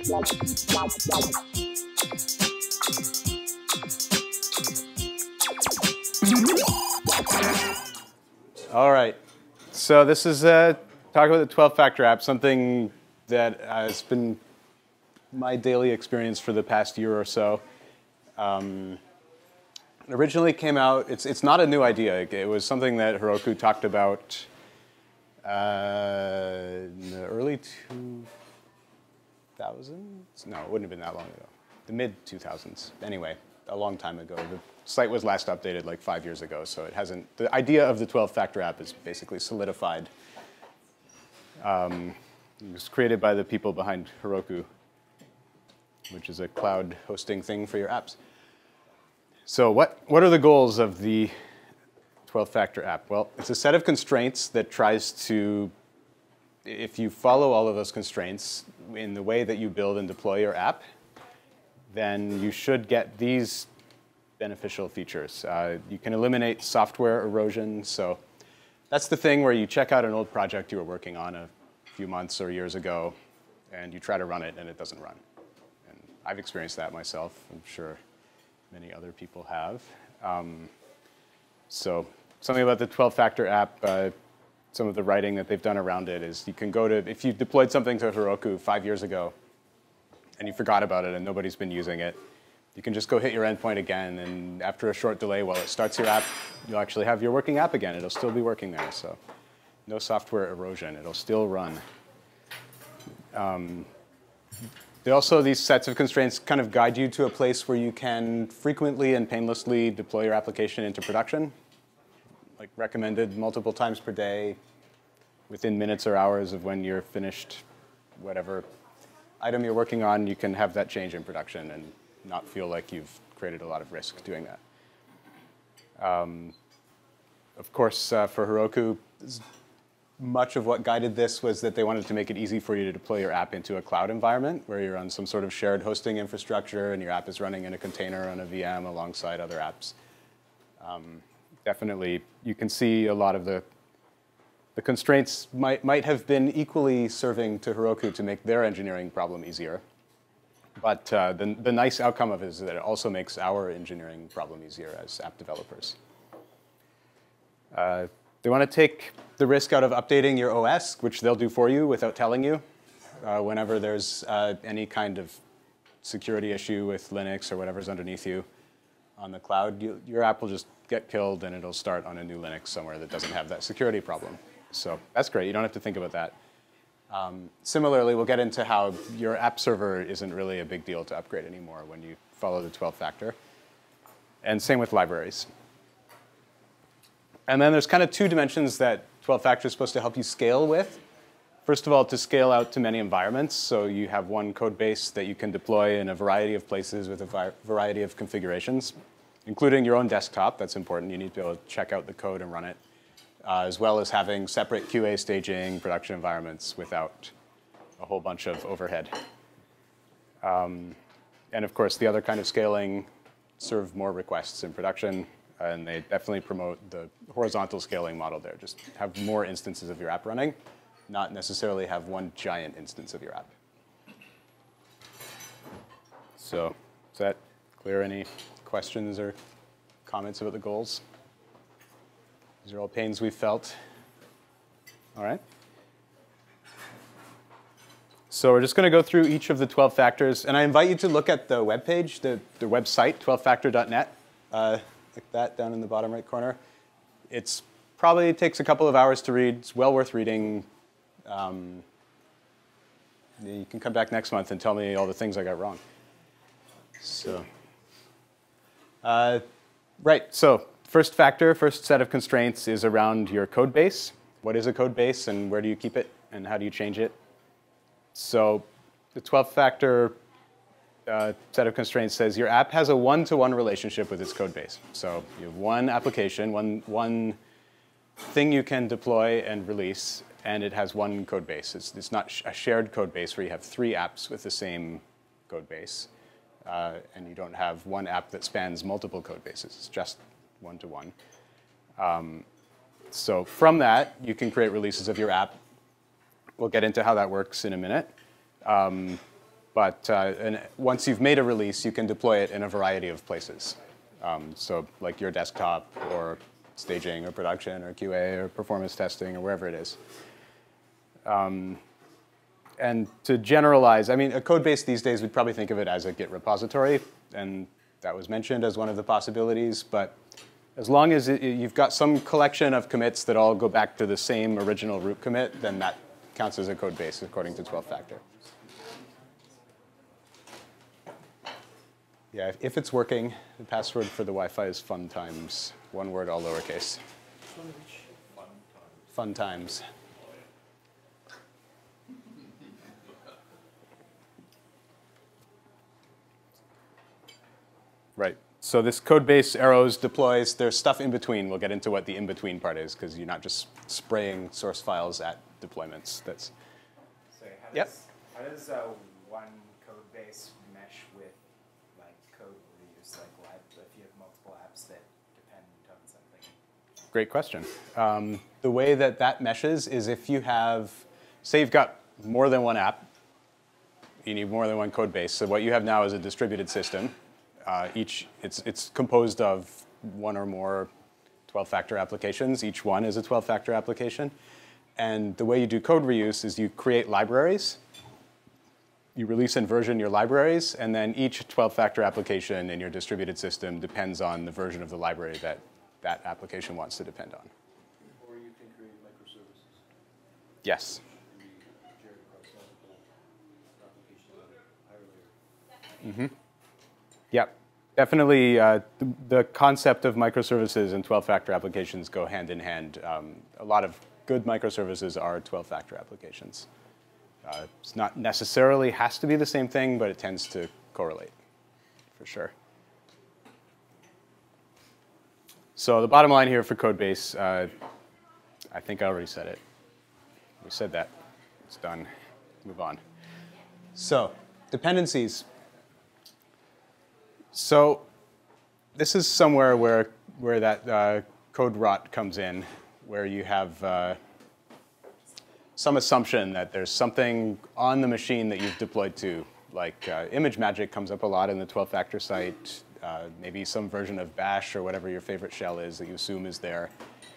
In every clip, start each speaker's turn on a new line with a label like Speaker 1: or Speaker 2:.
Speaker 1: All right, so this is talk about the 12-factor app, something that has been my daily experience for the past year or so. It originally came out, it's not a new idea. It was something that Heroku talked about in the early 2000s? No, it wouldn't have been that long ago. The mid-2000s. Anyway, a long time ago. The site was last updated like 5 years ago, so it hasn't, the idea of the 12-factor app is basically solidified. It was created by the people behind Heroku, which is a cloud hosting thing for your apps. So what are the goals of the 12-factor app? Well, it's a set of constraints that tries to, if you follow all of those constraints in the way that you build and deploy your app, then you should get these beneficial features. You can eliminate software erosion. So that's the thing where you check out an old project you were working on a few months or years ago, and you try to run it, and it doesn't run. And I've experienced that myself. I'm sure many other people have. So something about the 12-factor app, some of the writing that they've done around it is you can go to, if you deployed something to Heroku 5 years ago, and you forgot about it and nobody's been using it, you can just go hit your endpoint again, and after a short delay while it starts your app, you'll actually have your working app again. It'll still be working there, so no software erosion. It'll still run. Also, these sets of constraints kind of guide you to a place where you can frequently and painlessly deploy your application into production, like recommended multiple times per day, within minutes or hours of when you're finished whatever item you're working on. You can have that change in production and not feel like you've created a lot of risk doing that. Of course, for Heroku, much of what guided this was that they wanted to make it easy for you to deploy your app into a cloud environment where you're on some sort of shared hosting infrastructure and your app is running in a container on a VM alongside other apps. Definitely, you can see a lot of the constraints might have been equally serving to Heroku to make their engineering problem easier. But the nice outcome of it is that it also makes our engineering problem easier as app developers. They want to take the risk out of updating your OS, which they'll do for you without telling you. Whenever there's any kind of security issue with Linux or whatever's underneath you on the cloud, your app will just get killed and it'll start on a new Linux somewhere that doesn't have that security problem. So that's great. You don't have to think about that. Similarly, we'll get into how your app server isn't really a big deal to upgrade anymore when you follow the 12-factor. And same with libraries. And then there's kind of two dimensions that 12-factor is supposed to help you scale with. First of all, to scale out to many environments. So you have one code base that you can deploy in a variety of places with a variety of configurations, including your own desktop. That's important. You need to be able to check out the code and run it, as well as having separate QA staging production environments without a whole bunch of overhead. And of course, the other kind of scaling, serve more requests in production. And they definitely promote the horizontal scaling model there. Just have more instances of your app running, not necessarily have one giant instance of your app. So is that clear? Any questions or comments about the goals? These are all pains we've felt. All right. So we're just going to go through each of the 12 factors. And I invite you to look at the webpage, the website, 12factor.net. Like that down in the bottom right corner. It's probably takes a couple of hours to read. It's well worth reading. You can come back next month and tell me all the things I got wrong. So, right. So first factor, first set of constraints is around your code base. What is a code base and where do you keep it and how do you change it? So the 12-factor set of constraints says your app has a one-to-one relationship with its code base. So you have one application, one thing you can deploy and release, and it has one code base. It's not a shared code base where you have 3 apps with the same code base, and you don't have one app that spans multiple code bases. It's just one-to-one. So from that, you can create releases of your app. We'll get into how that works in a minute. But and once you've made a release, you can deploy it in a variety of places. So like your desktop or staging or production or QA or performance testing or wherever it is. And to generalize, I mean, a code base these days, we'd probably think of it as a Git repository. And that was mentioned as one of the possibilities. But as long as you've got some collection of commits that all go back to the same original root commit, then that counts as a code base according to 12-factor. Yeah, if it's working, the password for the Wi-Fi is fun times. One word, all lowercase. Fun times. Right. So this code base arrows deploys. There's stuff in between. We'll get into what the in-between part is, because you're not just spraying source files at deployments. That's.
Speaker 2: So how does one code base mesh with like code reuse, like if you have multiple apps that depend on something?
Speaker 1: Great question. The way that that meshes is if you have, say you've got more than one app, you need more than one code base. So what you have now is a distributed system. It's composed of one or more 12-factor applications. Each one is a 12-factor application. And the way you do code reuse is you create libraries. You release and version your libraries. And then each 12-factor application in your distributed system depends on the version of the library that that application wants to depend on.
Speaker 3: Or you can create microservices.
Speaker 1: Yes. Mm-hmm. Yep. Definitely, the concept of microservices and 12-factor applications go hand in hand. A lot of good microservices are 12-factor applications. It's not necessarily has to be the same thing, but it tends to correlate, for sure. So the bottom line here for Codebase, I think I already said it. We said that. It's done. Move on. So dependencies. So this is somewhere where that code rot comes in, where you have some assumption that there's something on the machine that you've deployed to. Like ImageMagick comes up a lot in the 12-factor site, maybe some version of Bash or whatever your favorite shell is that you assume is there.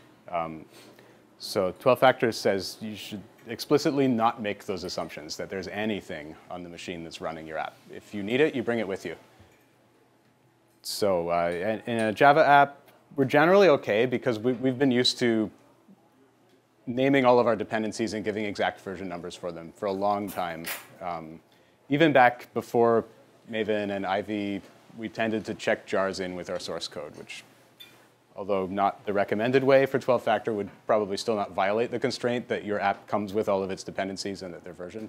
Speaker 1: So 12-factor says you should explicitly not make those assumptions, that there's anything on the machine that's running your app. If you need it, you bring it with you. So in a Java app, we're generally OK, because we've been used to naming all of our dependencies and giving exact version numbers for them for a long time. Even back before Maven and Ivy, we tended to check jars in with our source code, which, although not the recommended way for 12-factor, would probably still not violate the constraint that your app comes with all of its dependencies and that they're versioned.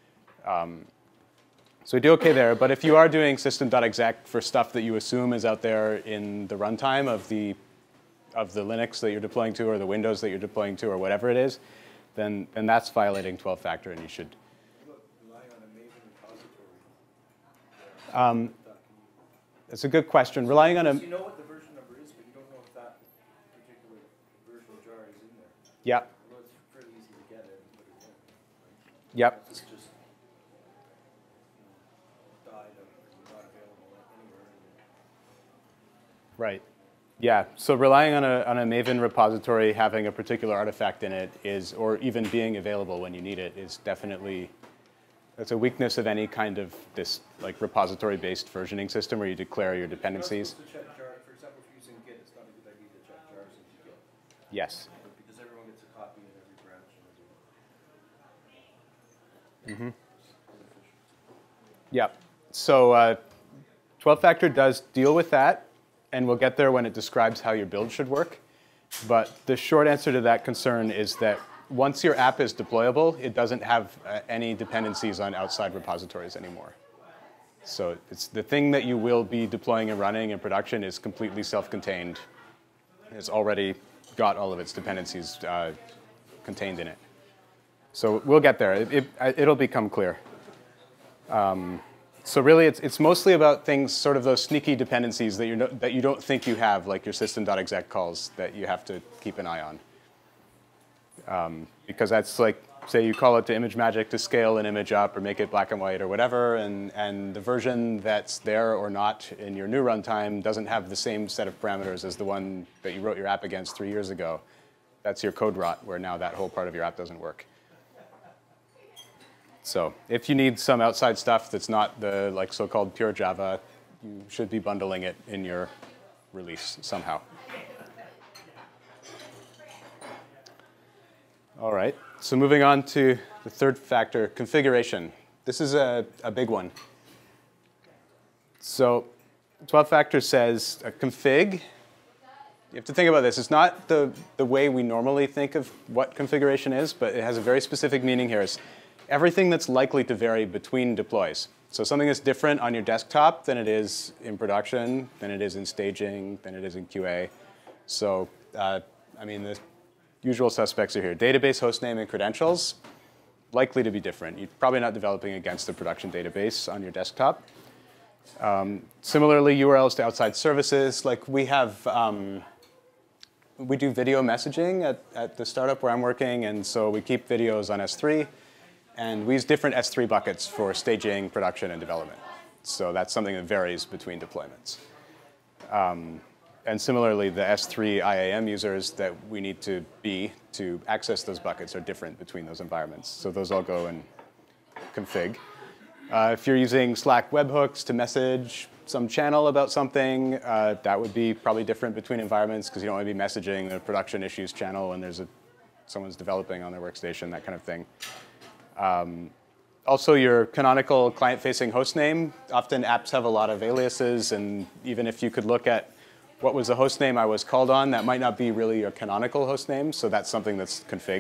Speaker 1: So we do OK there. But if you are doing system.exec for stuff that you assume is out there in the runtime of the Linux that you're deploying to or the Windows that you're deploying to or whatever it is, then that's violating 12-factor, and you should.
Speaker 3: Relying on a Maven repository.
Speaker 1: That's a good question. Relying on a.
Speaker 3: You know what the version number is, but you don't know if that particular version jar is in there.
Speaker 1: Yeah.
Speaker 3: Well, it's pretty easy to get it and put it in. Right?
Speaker 1: Yep.
Speaker 3: It's just died or not available anywhere.
Speaker 1: Right. Yeah. So relying on a Maven repository, having a particular artifact in it is, or even being available when you need it, is definitely. That's a weakness of any kind of this like repository-based versioning system where you declare your dependencies.
Speaker 3: You're not supposed to check jar, for example, if you're using Git, it's not a good idea to check jars into Git.
Speaker 1: Yes.
Speaker 3: Because everyone gets a copy in every branch. And
Speaker 1: Yeah. So 12-factor does deal with that, and we'll get there when it describes how your build should work. But the short answer to that concern is that once your app is deployable, it doesn't have any dependencies on outside repositories anymore. So it's the thing that you will be deploying and running in production is completely self-contained. It's already got all of its dependencies contained in it. So we'll get there. It'll become clear. So really, it's mostly about things, sort of those sneaky dependencies that you don't think you have, like your system.exec calls, that you have to keep an eye on. Because that's like say you call it to ImageMagick to scale an image up or make it black and white or whatever, and the version that's there or not in your new runtime doesn't have the same set of parameters as the one that you wrote your app against 3 years ago. That's your code rot, where now that whole part of your app doesn't work. So if you need some outside stuff that's not the like so-called pure Java, you should be bundling it in your release somehow. All right, so moving on to the third factor, configuration. This is a big one. So 12 factor says a config. You have to think about this. It's not the way we normally think of what configuration is, but it has a very specific meaning here. It's everything that's likely to vary between deploys. So something that's different on your desktop than it is in production, than it is in staging, than it is in QA. So, I mean, the usual suspects are here. Database hostname and credentials, likely to be different. You're probably not developing against a production database on your desktop. Similarly, URLs to outside services. Like we have, we do video messaging at the startup where I'm working, and so we keep videos on S3. And we use different S3 buckets for staging, production, and development. So that's something that varies between deployments. And similarly, the S3 IAM users that we need to be to access those buckets are different between those environments. So those all go in config. If you're using Slack webhooks to message some channel about something, that would be probably different between environments because you don't want to be messaging a production issues channel when there's someone's developing on their workstation, that kind of thing. Also, your canonical client-facing hostname. Often apps have a lot of aliases, and even if you could look at what was the hostname I was called on, that might not be really your canonical hostname, so that's something that's config.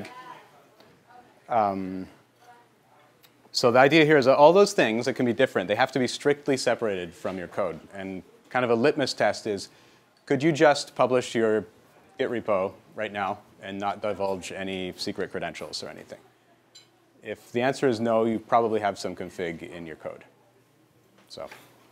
Speaker 1: So the idea here is that all those things that can be different, they have to be strictly separated from your code. And kind of a litmus test is, could you just publish your Git repo right now and not divulge any secret credentials or anything? If the answer is no, you probably have some config in your code. So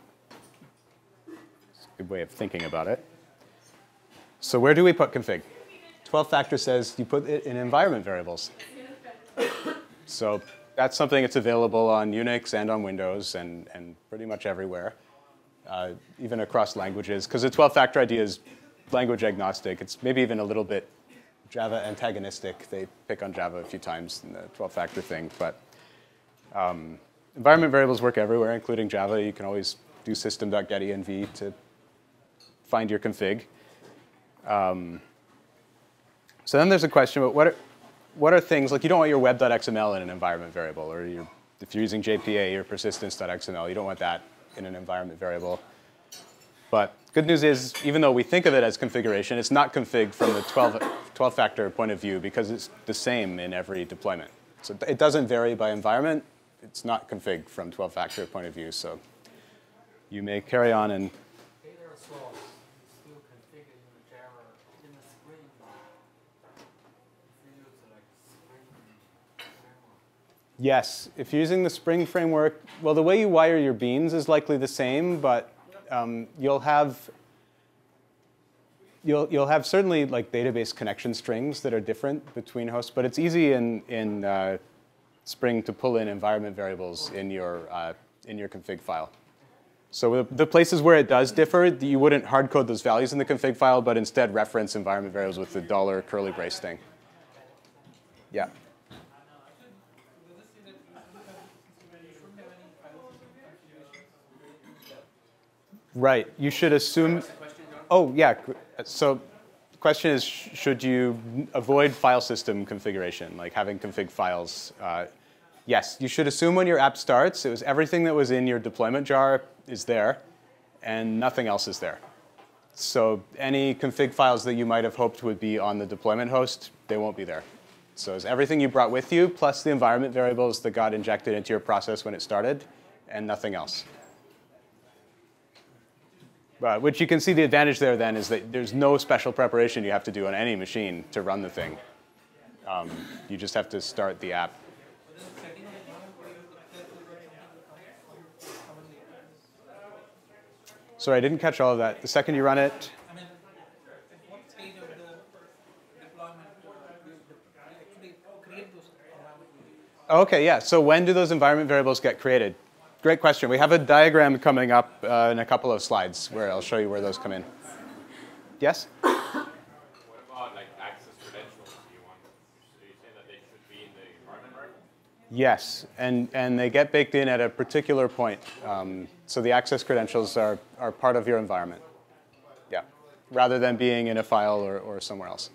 Speaker 1: it's a good way of thinking about it. So where do we put config? 12 factor says you put it in environment variables. So that's something that's available on Unix and on Windows and pretty much everywhere, even across languages. Because the 12 factor idea is language agnostic. It's maybe even a little bit Java antagonistic. They pick on Java a few times in the 12 factor thing. But environment variables work everywhere, including Java. You can always do system.getEnv to find your config. So then there's a question about what are things, like you don't want your web.xml in an environment variable, or if you're using JPA, your persistence.xml, you don't want that in an environment variable. But good news is, even though we think of it as configuration, it's not config from the 12 factor point of view because it's the same in every deployment. So it doesn't vary by environment. It's not config from 12 factor point of view. So you may carry on and yes, if you're using the Spring framework, well, the way you wire your beans is likely the same, but you'll have certainly like database connection strings that are different between hosts, but it's easy in Spring to pull in environment variables in your config file. So the places where it does differ, you wouldn't hard code those values in the config file, but instead reference environment variables with the $ curly brace thing. Yeah. Right. You should assume. Oh, yeah. So the question is, should you avoid file system configuration, like having config files? Yes. You should assume when your app starts, it was everything that was in your deployment jar is there, and nothing else is there. So any config files that you might have hoped would be on the deployment host, they won't be there. So it's everything you brought with you, plus the environment variables that got injected into your process when it started, and nothing else. Which you can see the advantage there then is that there's no special preparation you have to do on any machine to run the thing. You just have to start the app. Sorry, I didn't catch all of that. The second you run it?
Speaker 4: I mean, at what stage of the deployment do you actually create those environment
Speaker 1: Okay, yeah. So when do those environment variables get created? Great question. We have a diagram coming up in a couple of slides where I'll show you where those come in. Yes?
Speaker 5: What about like access credentials? So you say that they should be in the environment variable?
Speaker 1: Yes, and they get baked in at a particular point. So the access credentials are part of your environment. Yeah, rather than being in a file or somewhere else.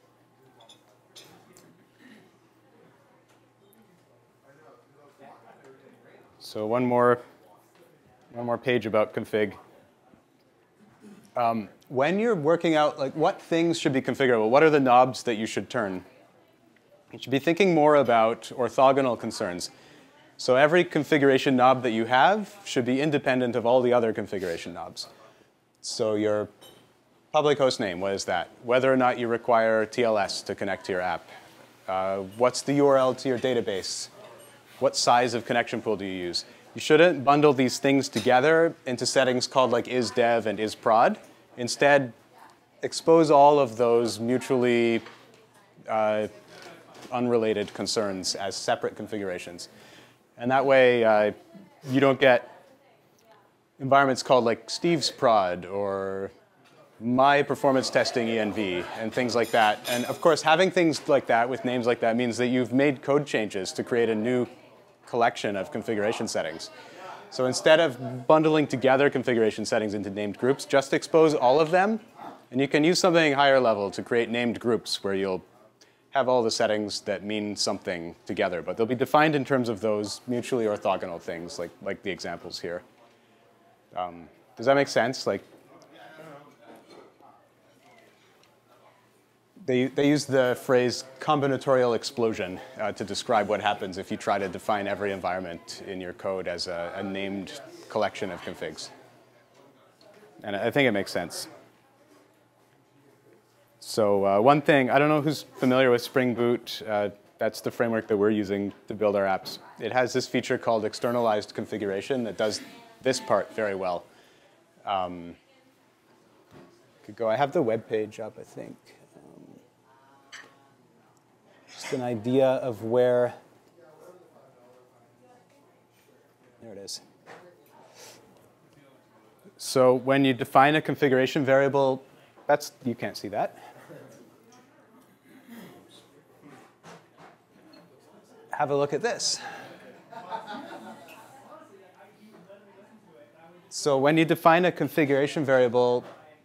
Speaker 1: So one more page about config. When you're working out like what things should be configurable, what are the knobs that you should turn? You should be thinking more about orthogonal concerns. So every configuration knob that you have should be independent of all the other configuration knobs. So your public host name, what is that? Whether or not you require TLS to connect to your app. What's the URL to your database? What size of connection pool do you use? You shouldn't bundle these things together into settings called like isDev and isProd. Instead, expose all of those mutually unrelated concerns as separate configurations. And that way, you don't get environments called like Steve's prod or my performance testing env and things like that. And of course, having things like that with names like that means that you've made code changes to create a new collection of configuration settings. So instead of bundling together configuration settings into named groups, just expose all of them. And you can use something higher level to create named groups where you'll have all the settings that mean something together. But they'll be defined in terms of those mutually orthogonal things, like the examples here. Does that make sense? Like, they use the phrase combinatorial explosion to describe what happens if you try to define every environment in your code as a named collection of configs. And I think it makes sense. So one thing, I don't know who's familiar with Spring Boot. That's the framework that we're using to build our apps. It has this feature called externalized configuration that does this part very well. Could go. I have the web page up, I think. Just an idea of where. There it is. So when you define a configuration variable, you can't see that. Have a look at this. So when you define a configuration variable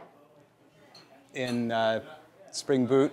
Speaker 1: in Spring Boot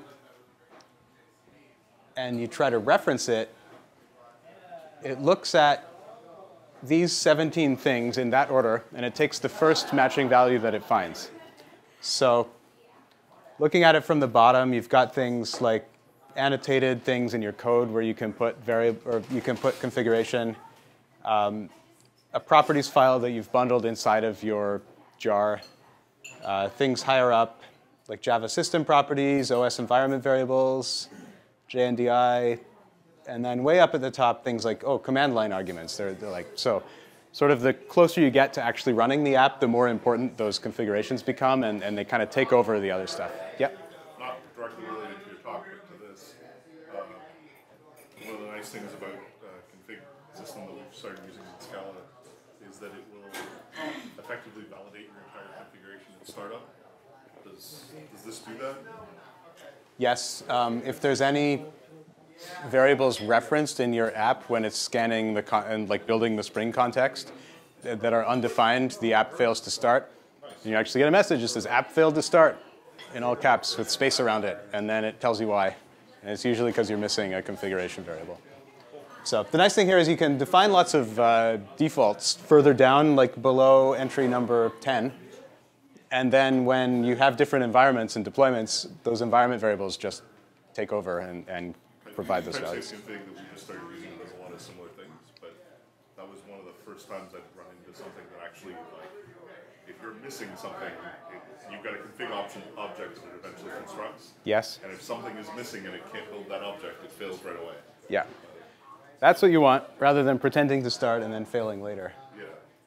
Speaker 1: and you try to reference it, it looks at these 17 things in that order, and it takes the first matching value that it finds. So looking at it from the bottom, you've got things like annotated things in your code where you can put configuration, a properties file that you've bundled inside of your jar, things higher up like Java system properties, OS environment variables, JNDI, and then way up at the top things like command line arguments. They're like so. Sort of the closer you get to actually running the app, the more important those configurations become, and they kind of take over the other stuff. Yep.
Speaker 3: Not directly related to your talk, but to this. One of the nice things about config system that we've started using in Scala is that it will effectively validate your entire configuration at startup. Does this do that?
Speaker 1: Yes. If there's any variables referenced in your app when it's scanning and like building the Spring context that are undefined, the app fails to start. And you actually get a message that says app failed to start in all caps with space around it, and then it tells you why. And it's usually because you're missing a configuration variable. So the nice thing here is you can define lots of defaults further down, like below entry number 10. And then when you have different environments and deployments, those environment variables just take over and provide those values.
Speaker 3: Config that we just started using does a lot of similar things, but that was one of the first times I'd run into something that actually, like, if you're missing something, you've got a config option object that it eventually constructs.
Speaker 1: Yes.
Speaker 3: And if something is missing and it can't build that object, it fails right away.
Speaker 1: Yeah. That's what you want, rather than pretending to start and then failing later.
Speaker 3: Yeah.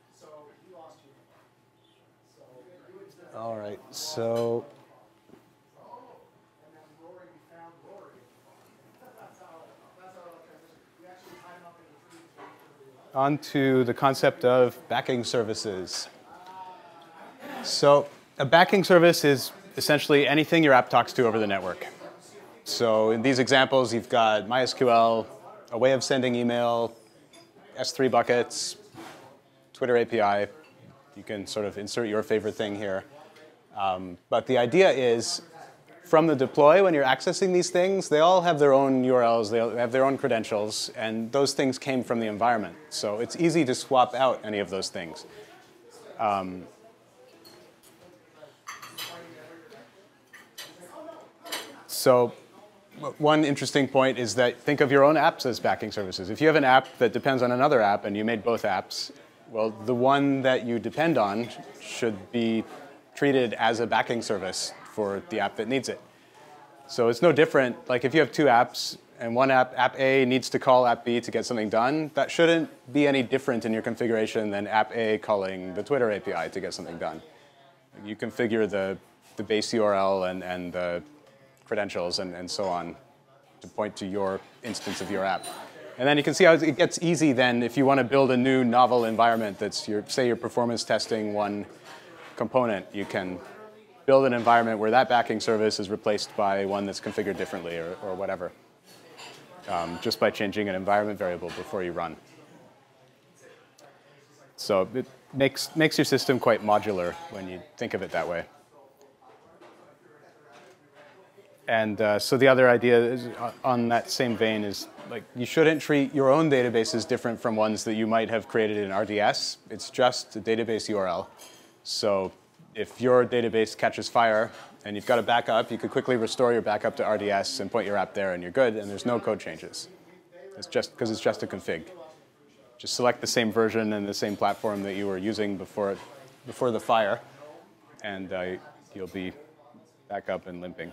Speaker 1: All right, so on to the concept of backing services. So a backing service is essentially anything your app talks to over the network. So in these examples, you've got MySQL, a way of sending email, S3 buckets, Twitter API. You can sort of insert your favorite thing here. But the idea is, from the deploy, when you're accessing these things, they all have their own URLs, they all have their own credentials, and those things came from the environment. So it's easy to swap out any of those things. So one interesting point is that think of your own apps as backing services. If you have an app that depends on another app and you made both apps, well, the one that you depend on should be treated as a backing service for the app that needs it. So it's no different. Like if you have two apps and one app A, needs to call app B to get something done, that shouldn't be any different in your configuration than app A calling the Twitter API to get something done. You configure the base URL and the credentials and so on to point to your instance of your app. And then you can see how it gets easy then if you want to build a new novel environment that's say you're performance testing one component, you can build an environment where that backing service is replaced by one that's configured differently or whatever, just by changing an environment variable before you run. So it makes your system quite modular when you think of it that way. And so the other idea is, on that same vein is like you shouldn't treat your own databases different from ones that you might have created in RDS. It's just a database URL. So if your database catches fire and you've got a backup, you could quickly restore your backup to RDS and point your app there and you're good, and there's no code changes. It's just because it's just a config. Just select the same version and the same platform that you were using before the fire, and you'll be back up and limping.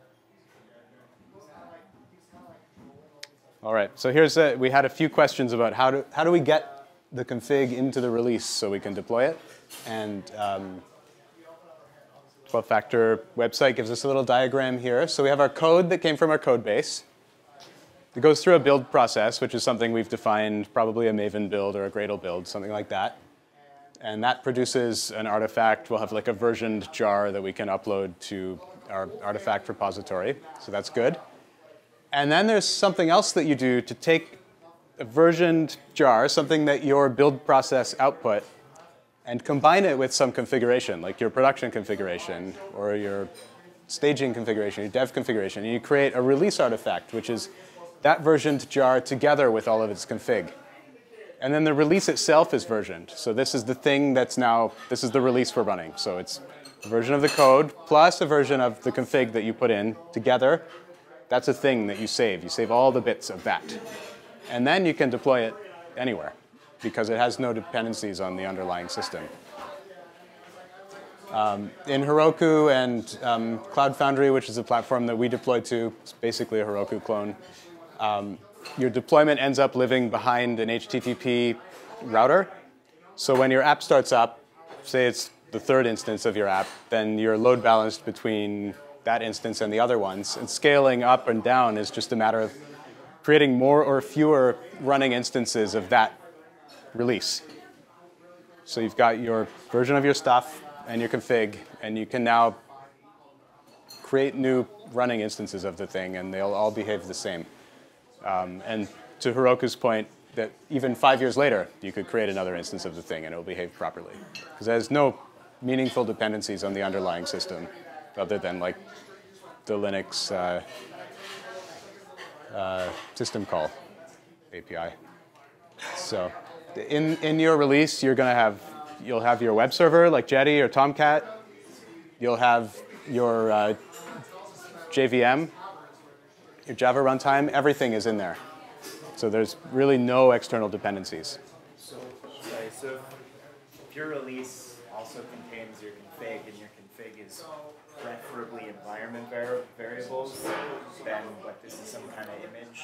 Speaker 1: All right, so we had a few questions about how do we get the config into the release so we can deploy it. And 12-factor website gives us a little diagram here. So we have our code that came from our code base. It goes through a build process, which is something we've defined, probably a Maven build or a Gradle build, something like that. And that produces an artifact. We'll have like a versioned jar that we can upload to our artifact repository. So that's good. And then there's something else that you do to take a versioned jar, something that your build process output, and combine it with some configuration, like your production configuration or your staging configuration, your dev configuration. And you create a release artifact, which is that versioned jar together with all of its config. And then the release itself is versioned. So this is the thing that's this is the release we're running. So it's a version of the code plus a version of the config that you put in together. That's a thing that you save. You save all the bits of that. And then you can deploy it anywhere because it has no dependencies on the underlying system. In Heroku and Cloud Foundry, which is a platform that we deploy to, it's basically a Heroku clone, your deployment ends up living behind an HTTP router. So when your app starts up, say it's the third instance of your app, then you're load balanced between that instance and the other ones. And scaling up and down is just a matter of creating more or fewer running instances of that release. So you've got your version of your stuff and your config, and you can now create new running instances of the thing, and they'll all behave the same. And to Heroku's point, that even 5 years later, you could create another instance of the thing, and it will behave properly. Because there's no meaningful dependencies on the underlying system, other than like the Linux system call API. So in your release, you'll have your web server like Jetty or Tomcat. You'll have your JVM, your Java runtime. Everything is in there. So there's really no external dependencies.
Speaker 2: So if your release also contains your config, and your config is preferably environment variables, then what, this is some kind of image?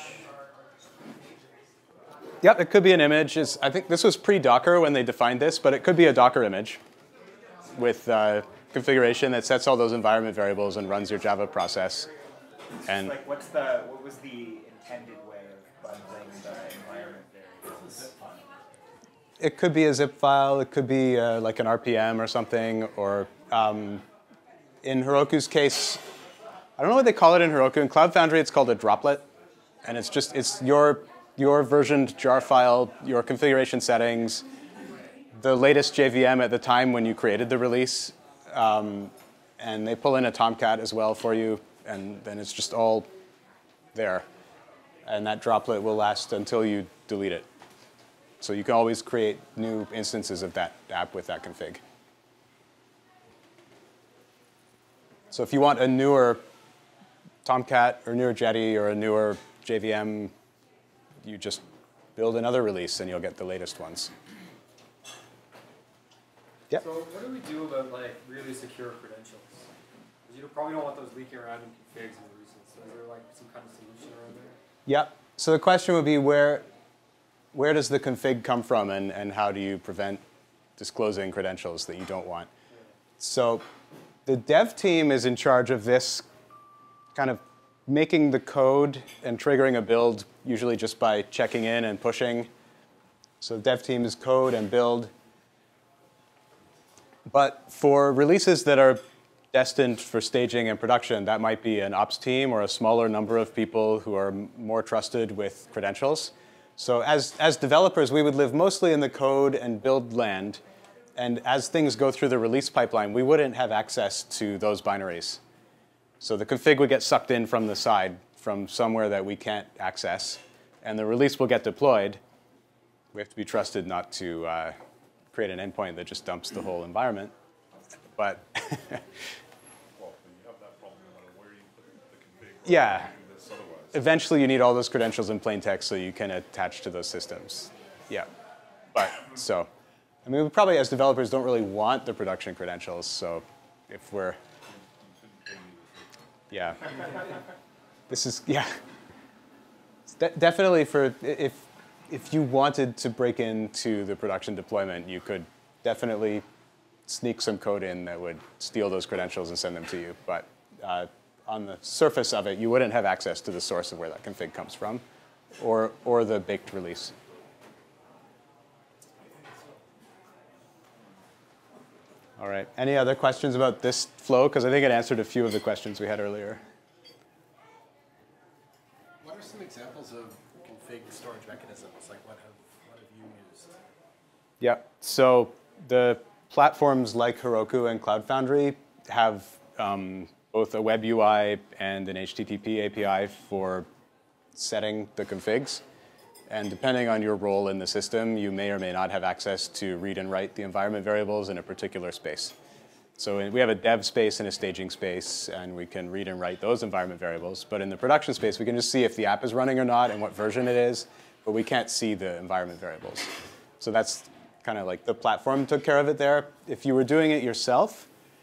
Speaker 1: Yep, it could be an image. I think this was pre-Docker when they defined this, but it could be a Docker image with configuration that sets all those environment variables and runs your Java process. And
Speaker 2: like, what was the intended way of bundling the environment variables?
Speaker 1: it could be a zip file. It could be like an RPM or something. Or in Heroku's case, I don't know what they call it in Heroku. In Cloud Foundry, it's called a droplet. And it's your versioned jar file, your configuration settings, the latest JVM at the time when you created the release. And they pull in a Tomcat as well for you. And then it's just all there. And that droplet will last until you delete it. So you can always create new instances of that app with that config. So if you want a newer Tomcat or newer Jetty or a newer JVM, you just build another release and you'll get the latest ones. Yep.
Speaker 4: So what do we do about like really secure credentials? Because you probably don't want those leaking around in configs and releases. So is there like some kind of solution around there?
Speaker 1: Yep. So the question would be where does the config come from and how do you prevent disclosing credentials that you don't want? Yeah. So the dev team is in charge of this kind of making the code and triggering a build, usually just by checking in and pushing. So the dev team is code and build. But for releases that are destined for staging and production, that might be an ops team or a smaller number of people who are more trusted with credentials. So as developers, we would live mostly in the code and build land. And as things go through the release pipeline, we wouldn't have access to those binaries. So the config would get sucked in from the side, from somewhere that we can't access. And the release will get deployed. We have to be trusted not to create an endpoint that just dumps the whole environment. But
Speaker 3: well, you have that problem no matter where you put the config.
Speaker 1: Yeah.
Speaker 3: Do this otherwise.
Speaker 1: Eventually, you need all those credentials in plain text so you can attach to those systems. Yeah. But so, I mean, we probably as developers don't really want the production credentials. So if we're, yeah. This is, yeah. Definitely for, if you wanted to break into the production deployment, you could definitely sneak some code in that would steal those credentials and send them to you. But on the surface of it, you wouldn't have access to the source of where that config comes from or the baked release. All right. Any other questions about this flow? Because I think it answered a few of the questions we had earlier.
Speaker 6: What are some examples of config storage mechanisms? Like what have you used?
Speaker 1: Yeah. So the platforms like Heroku and Cloud Foundry have both a web UI and an HTTP API for setting the configs. And depending on your role in the system, you may or may not have access to read and write the environment variables in a particular space. So we have a dev space and a staging space, and we can read and write those environment variables. But in the production space, we can just see if the app is running or not and what version it is, but we can't see the environment variables. So that's kind of like the platform took care of it there. If you were doing it yourself,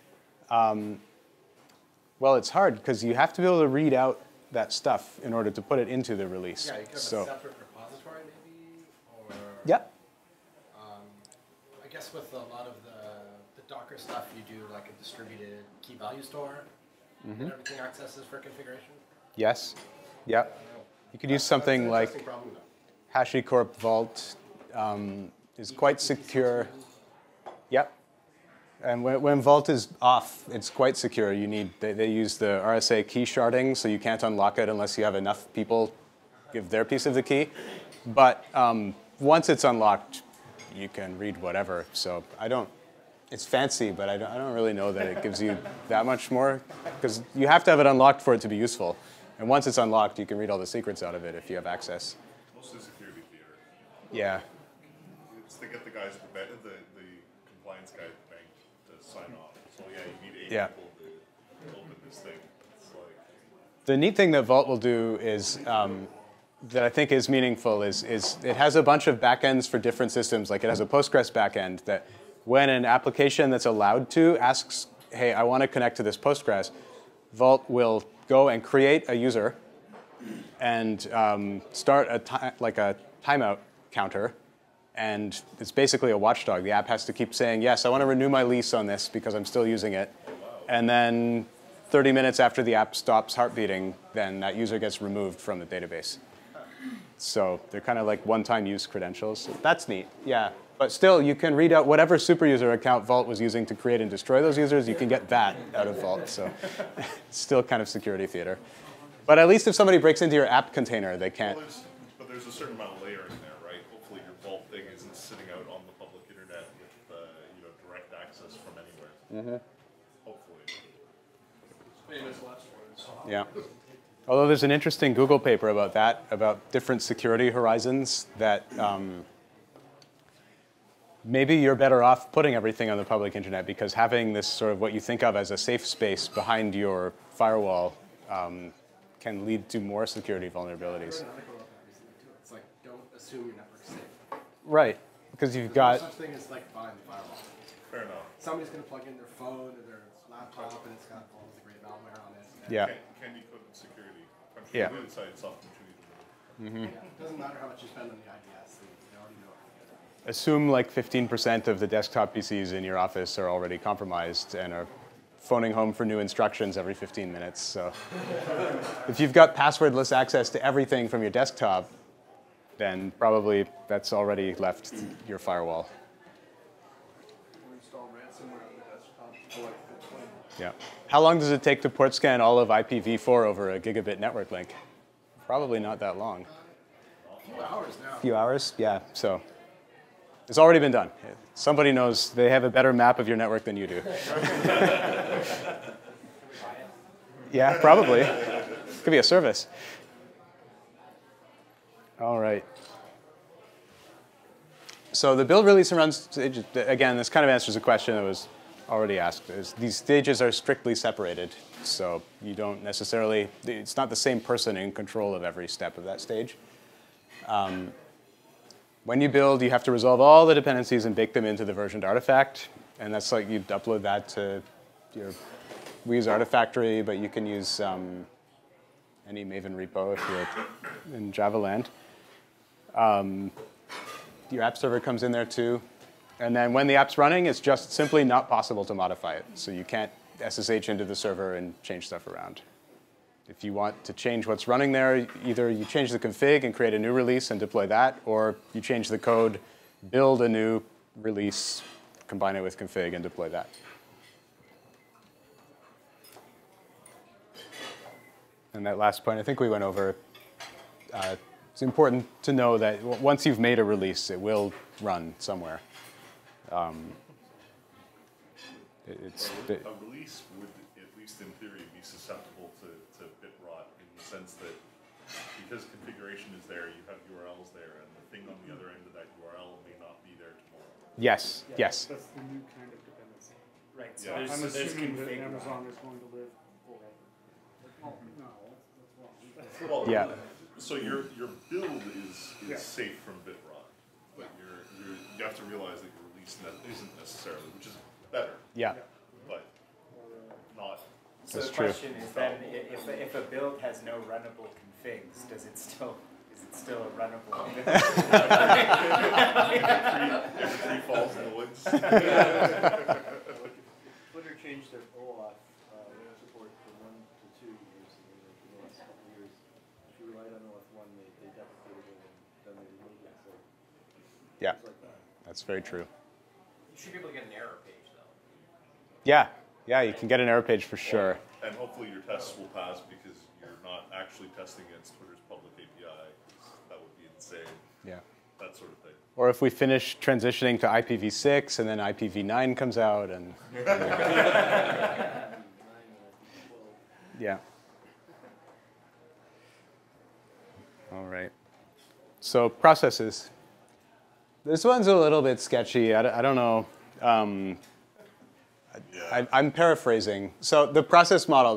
Speaker 1: well, it's hard because you have to be able to read out that stuff in order to put it into the release.
Speaker 6: Yeah, you could have a separate repository maybe, or
Speaker 1: yeah.
Speaker 6: I guess with a lot of the Docker stuff, you do like a distributed key value store, and everything accesses for configuration.
Speaker 1: Yes. Yeah. You could use something like HashiCorp Vault is quite secure. Yep. And when Vault is off, it's quite secure. They use the RSA key sharding, so you can't unlock it unless you have enough people give their piece of the key. But once it's unlocked, you can read whatever. So it's fancy, but I don't really know that it gives you that much more, because you have to have it unlocked for it to be useful. And once it's unlocked, you can read all the secrets out of it if you have access.
Speaker 3: Mostly security theater.
Speaker 1: Yeah.
Speaker 3: It's to get the guys at the compliance guy at the bank to sign off. So yeah, you need 8
Speaker 1: Yeah.
Speaker 3: people to open this thing. It's like,
Speaker 1: The neat thing that Vault will do is, that I think is meaningful, is it has a bunch of backends for different systems. Like it has a Postgres backend that when an application that's allowed to asks, hey, I want to connect to this Postgres, Vault will go and create a user and start a timeout counter. And it's basically a watchdog. The app has to keep saying, yes, I want to renew my lease on this because I'm still using it. And then 30 minutes after the app stops heartbeating, then that user gets removed from the database. So they're kind of like one-time use credentials. That's neat, yeah. But still, you can read out whatever superuser account Vault was using to create and destroy those users. You can get that out of Vault. So it's still kind of security theater. But at least if somebody breaks into your app container, they can't.
Speaker 3: Well, but there's a certain amount of layering there, right? Hopefully your Vault thing isn't sitting out on the public internet with direct access from anywhere. Hopefully.
Speaker 6: Famous last words.
Speaker 1: Yeah. Although there's an interesting Google paper about that, about different security horizons that maybe you're better off putting everything on the public internet because having this sort of what you think of as a safe space behind your firewall can lead to more security vulnerabilities.
Speaker 6: It's like, don't assume your network's safe.
Speaker 1: Right, because you've got...
Speaker 6: There's no such thing as like behind the firewall.
Speaker 3: Fair enough.
Speaker 6: Somebody's going to plug in their phone or their laptop and it's got all the great malware on it.
Speaker 1: Yeah.
Speaker 3: Candy coated security. I'm sure
Speaker 1: Yeah.
Speaker 3: the inside something to
Speaker 6: Yeah, it doesn't matter how much you spend on the IDS, they already know it.
Speaker 1: Assume like 15% of the desktop PCs in your office are already compromised and are phoning home for new instructions every 15 minutes. So if you've got passwordless access to everything from your desktop, then probably that's already left your firewall.
Speaker 7: Install ransomware on the desktop for like Bitcoin.
Speaker 1: Yeah. How long does it take to port scan all of IPv4 over a gigabit network link? Probably not that long.
Speaker 6: A few hours now.
Speaker 1: A few hours? Yeah. So it's already been done. Somebody knows they have a better map of your network than you do. Yeah, probably. Could be a service. All right. So the build, release, and run stage, again, this kind of answers a question that was already asked. These stages are strictly separated. So you don't necessarily, it's not the same person in control of every step of that stage. When you build, you have to resolve all the dependencies and bake them into the versioned artifact. And that's like you upload that to your, we use Artifactory, but you can use any Maven repo if you're in Java land. Your app server comes in there too. And then when the app's running, it's just simply not possible to modify it. So you can't SSH into the server and change stuff around. If you want to change what's running there, either you change the config and create a new release and deploy that, or you change the code, build a new release, combine it with config, and deploy that. And that last point, I think we went over. It's important to know that once you've made a release, it will run somewhere.
Speaker 3: a release would, at least in theory, be susceptible to bit rot in the sense that because configuration is there, you have URLs there, and the thing on the other end of that URL may not be there tomorrow.
Speaker 1: Yes, yes.
Speaker 7: That's the new kind of dependency.
Speaker 2: Right, so
Speaker 3: Yeah.
Speaker 7: I'm
Speaker 2: there's
Speaker 7: assuming that
Speaker 2: config
Speaker 7: Amazon is going to live forever. Oh, no, that's wrong.
Speaker 3: Well,
Speaker 1: Yeah.
Speaker 3: So your build is
Speaker 7: Yeah.
Speaker 3: safe from bit rot, but you have to realize that your release isn't necessarily, which is better,
Speaker 1: Yeah.
Speaker 3: but not.
Speaker 2: So
Speaker 1: That's
Speaker 2: the
Speaker 1: true.
Speaker 2: question is then, if a build has no runnable configs, is it still a runnable build?
Speaker 3: If a tree falls in the woods.
Speaker 7: Twitter changed their OAuth support from 1 to 2 years in the last couple of years. If you relied on OAuth 1, they deprecated it and then they removed it. So
Speaker 1: Yeah,
Speaker 7: it's like that.
Speaker 1: that's very true.
Speaker 6: You should be able to get an error page, though.
Speaker 1: Yeah, yeah, you can get an error page for sure.
Speaker 3: And hopefully your tests will pass because you're not actually testing against Twitter's public API. That would be insane.
Speaker 1: Yeah.
Speaker 3: That sort of thing.
Speaker 1: Or if we finish transitioning to IPv6 and then IPv9 comes out and yeah. All right. So processes. This one's a little bit sketchy. I don't know. I'm paraphrasing. So the process model,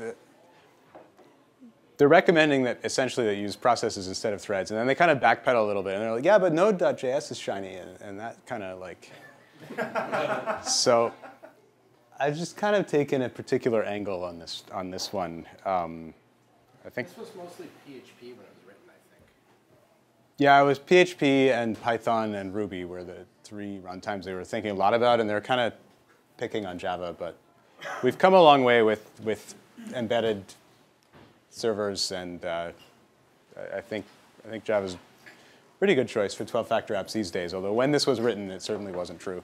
Speaker 1: they're recommending that essentially they use processes instead of threads. And then they kind of backpedal a little bit. And they're like, yeah, but Node.js is shiny. And that kind of like. So I've just kind of taken a particular angle on this one. I think.
Speaker 6: This was mostly PHP when it was written, I think.
Speaker 1: Yeah, it was PHP and Python and Ruby were the three runtimes they were thinking a lot about. And they're kind of picking on Java. But we've come a long way with embedded servers, and I think I think Java's a pretty good choice for 12-factor apps these days, although when this was written, it certainly wasn't true.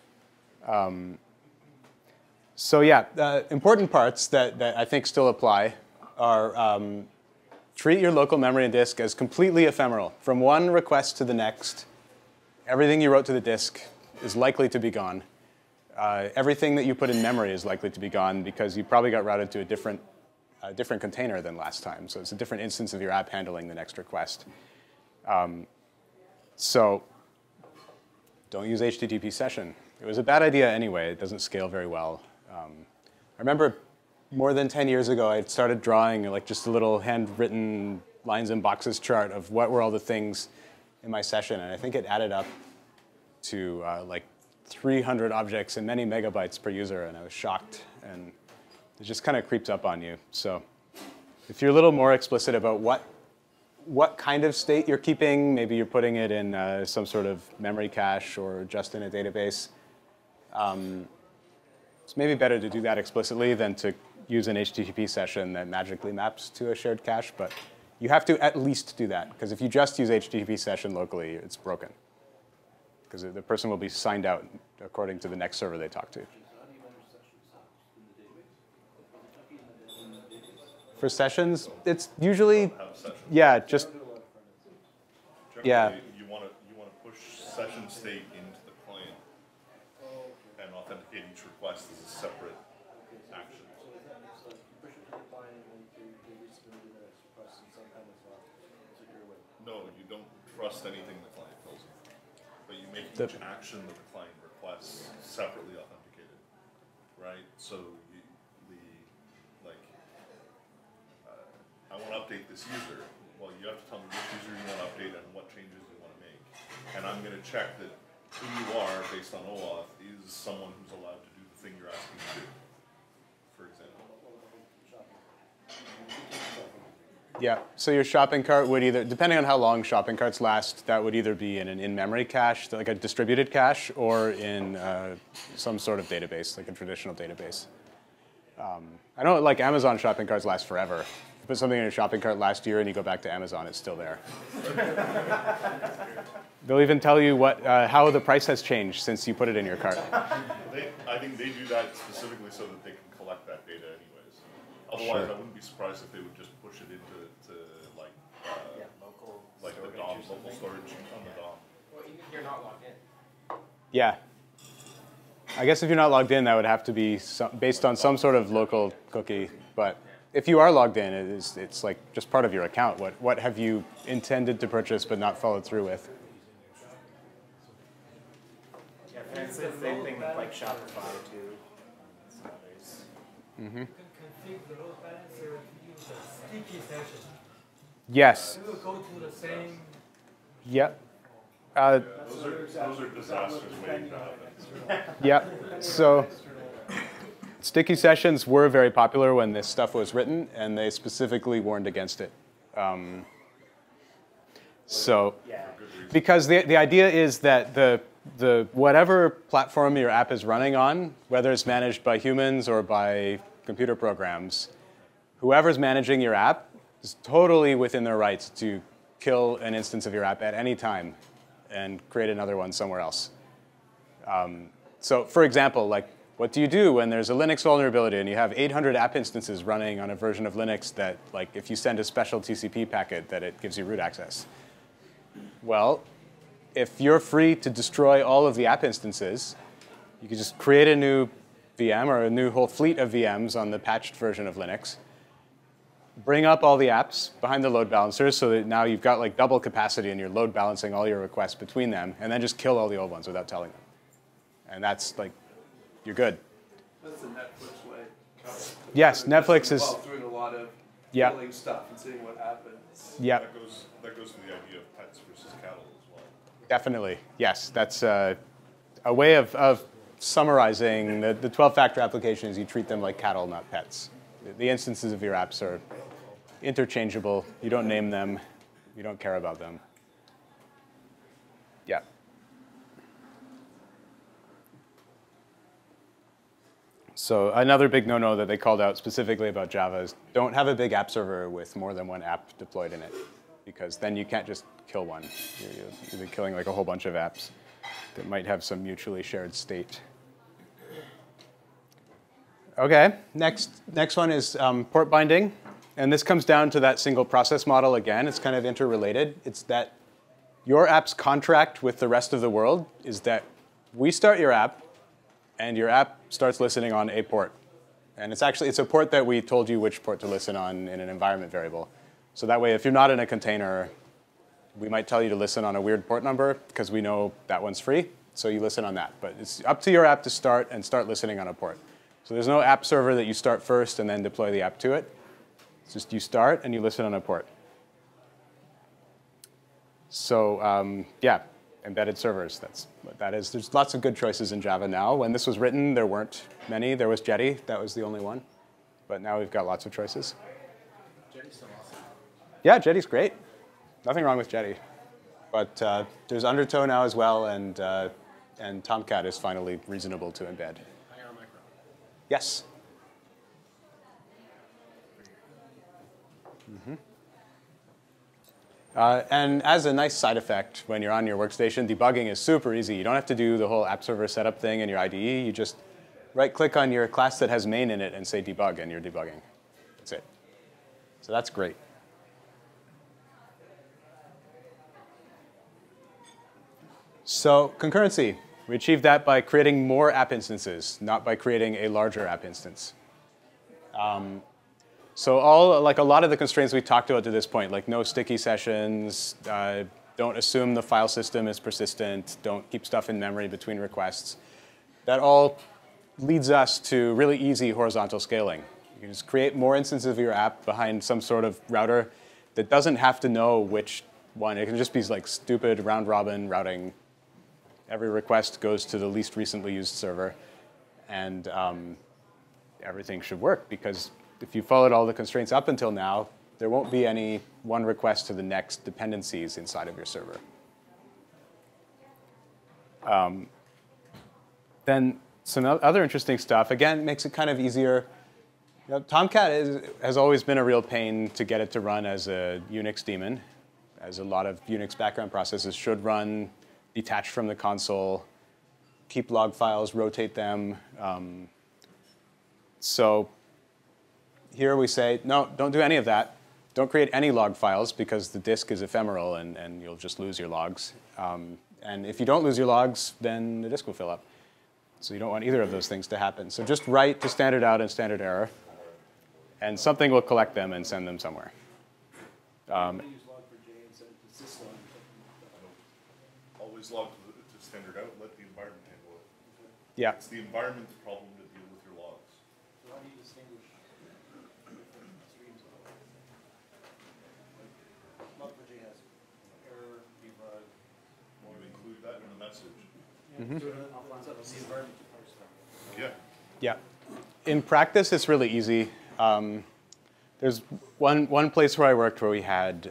Speaker 1: So yeah, important parts that I think still apply are treat your local memory and disk as completely ephemeral. From one request to the next, everything you wrote to the disk is likely to be gone. Everything that you put in memory is likely to be gone because you probably got routed to a different container than last time. So it's a different instance of your app handling the next request. So don't use HTTP session. It was a bad idea anyway. It doesn't scale very well. I remember more than 10 years ago, I started drawing like just a little handwritten lines and boxes chart of what were all the things in my session. And I think it added up to like 300 objects and many megabytes per user. And I was shocked. And it just kind of creeps up on you. So if you're a little more explicit about what kind of state you're keeping, maybe you're putting it in some sort of memory cache or just in a database, it's maybe better to do that explicitly than to use an HTTP session that magically maps to a shared cache. But you have to at least do that, because if you just use HTTP session locally, it's broken. Because the person will be signed out according to the next server they talk to. For sessions, it's usually, yeah, just, yeah.
Speaker 3: You want to push session state into the client and authenticate each request as a separate action.
Speaker 7: So is that just like you push it to the client and then they resubmit the next request in some kind of secure way?
Speaker 3: No, you don't trust anything the client tells you. But you make each action that the client requests separately authenticated, right? So I want to update this user. Well, you have to tell me which user you want to update and what changes you want to make. And I'm going to check that who you are, based on OAuth, is someone who's allowed to do the thing you're asking to do, for example.
Speaker 1: Yeah, so your shopping cart would either, depending on how long shopping carts last, that would either be in an in-memory cache, like a distributed cache, or in some sort of database, like a traditional database. I know like Amazon shopping carts last forever. You put something in a shopping cart last year and you go back to Amazon, it's still there. They'll even tell you how the price has changed since you put it in your cart.
Speaker 3: I think they do that specifically so that they can collect that data anyways. Otherwise, I wouldn't be surprised if they would just push it into like the DOM, local storage on the DOM.
Speaker 6: Well, even if you're not logged in.
Speaker 1: Yeah. I guess if you're not logged in, that would have to be based on some sort of local cookie. But if you are logged in, it's like just part of your account. What have you intended to purchase but not followed through with?
Speaker 2: Yeah, and it's the same thing with like Shopify too.
Speaker 1: Mm-hmm.
Speaker 8: You can configure the load balancer to use a sticky session.
Speaker 1: Yes.
Speaker 8: It will go to the same.
Speaker 1: Yep.
Speaker 3: Those are disasters waiting to happen.
Speaker 1: Yep. So sticky sessions were very popular when this stuff was written, and they specifically warned against it. Because the idea is that the whatever platform your app is running on, whether it's managed by humans or by computer programs, whoever's managing your app is totally within their rights to kill an instance of your app at any time and create another one somewhere else. So for example, like, what do you do when there's a Linux vulnerability and you have 800 app instances running on a version of Linux that, like, if you send a special TCP packet, that it gives you root access? Well, if you're free to destroy all of the app instances, you can just create a new VM or a new whole fleet of VMs on the patched version of Linux, bring up all the apps behind the load balancers so that now you've got like double capacity and you're load balancing all your requests between them, and then just kill all the old ones without telling them. And that's like, you're good.
Speaker 7: That's the Netflix way.
Speaker 1: Yes, Netflix is
Speaker 7: doing a lot of
Speaker 1: yeah.
Speaker 7: killing stuff and seeing what happens.
Speaker 1: Yeah.
Speaker 3: That goes to the idea of pets versus cattle as well.
Speaker 1: Definitely, yes. That's a way of summarizing the 12-factor application is you treat them like cattle, not pets. The instances of your apps are interchangeable. You don't name them. You don't care about them. Yeah. So another big no-no that they called out specifically about Java is don't have a big app server with more than one app deployed in it. because then you can't just kill one. You'll be killing like a whole bunch of apps that might have some mutually shared state. Okay, next one is port binding. And this comes down to that single process model again. It's kind of interrelated. It's that your app's contract with the rest of the world is that we start your app, and your app starts listening on a port. And it's a port that we told you which port to listen on in an environment variable. So that way, if you're not in a container, we might tell you to listen on a weird port number because we know that one's free. So you listen on that. But it's up to your app to start listening on a port. So there's no app server that you start first and then deploy the app to it. It's just you start and you listen on a port. So yeah, embedded servers, that's what that is. There's lots of good choices in Java now. When this was written, there weren't many. There was Jetty, that was the only one. But now we've got lots of choices.
Speaker 6: Jetty's still awesome.
Speaker 1: Yeah, Jetty's great. Nothing wrong with Jetty. But there's Undertow now as well, and Tomcat is finally reasonable to embed.
Speaker 6: Micro.
Speaker 1: Yes? And as a nice side effect, when you're on your workstation, debugging is super easy. You don't have to do the whole app server setup thing in your IDE. You just right-click on your class that has main in it and say debug, and you're debugging. That's it. So that's great. So concurrency. We achieved that by creating more app instances, not by creating a larger app instance. So a lot of the constraints we talked about to this point, like no sticky sessions, don't assume the file system is persistent, don't keep stuff in memory between requests, that all leads us to really easy horizontal scaling. You can just create more instances of your app behind some sort of router that doesn't have to know which one. It can just be like stupid round-robin routing. Every request goes to the least recently used server, and everything should work, because if you followed all the constraints up until now, there won't be any one request to the next dependencies inside of your server. Then some other interesting stuff, again, makes it kind of easier. You know, Tomcat has always been a real pain to get it to run as a Unix daemon, as a lot of Unix background processes should run detached from the console, keep log files, rotate them. So here we say, no, don't do any of that. Don't create any log files, because the disk is ephemeral and you'll just lose your logs. And if you don't lose your logs, then the disk will fill up. So you don't want either of those things to happen. So just write to standard out and standard error, and something will collect them and send them somewhere.
Speaker 7: Use log4j and set it to syslog.
Speaker 3: Always log to standard out, let the environment handle it.
Speaker 1: Yeah.
Speaker 3: It's the environment's problem to deal with your logs.
Speaker 7: So how do you distinguish different streams of it? Log4j has error, debug,
Speaker 3: You include that in the message.
Speaker 7: so it's up to the environment to parse that.
Speaker 3: Yeah.
Speaker 1: Yeah. In practice, it's really easy. There's one place where I worked where we had,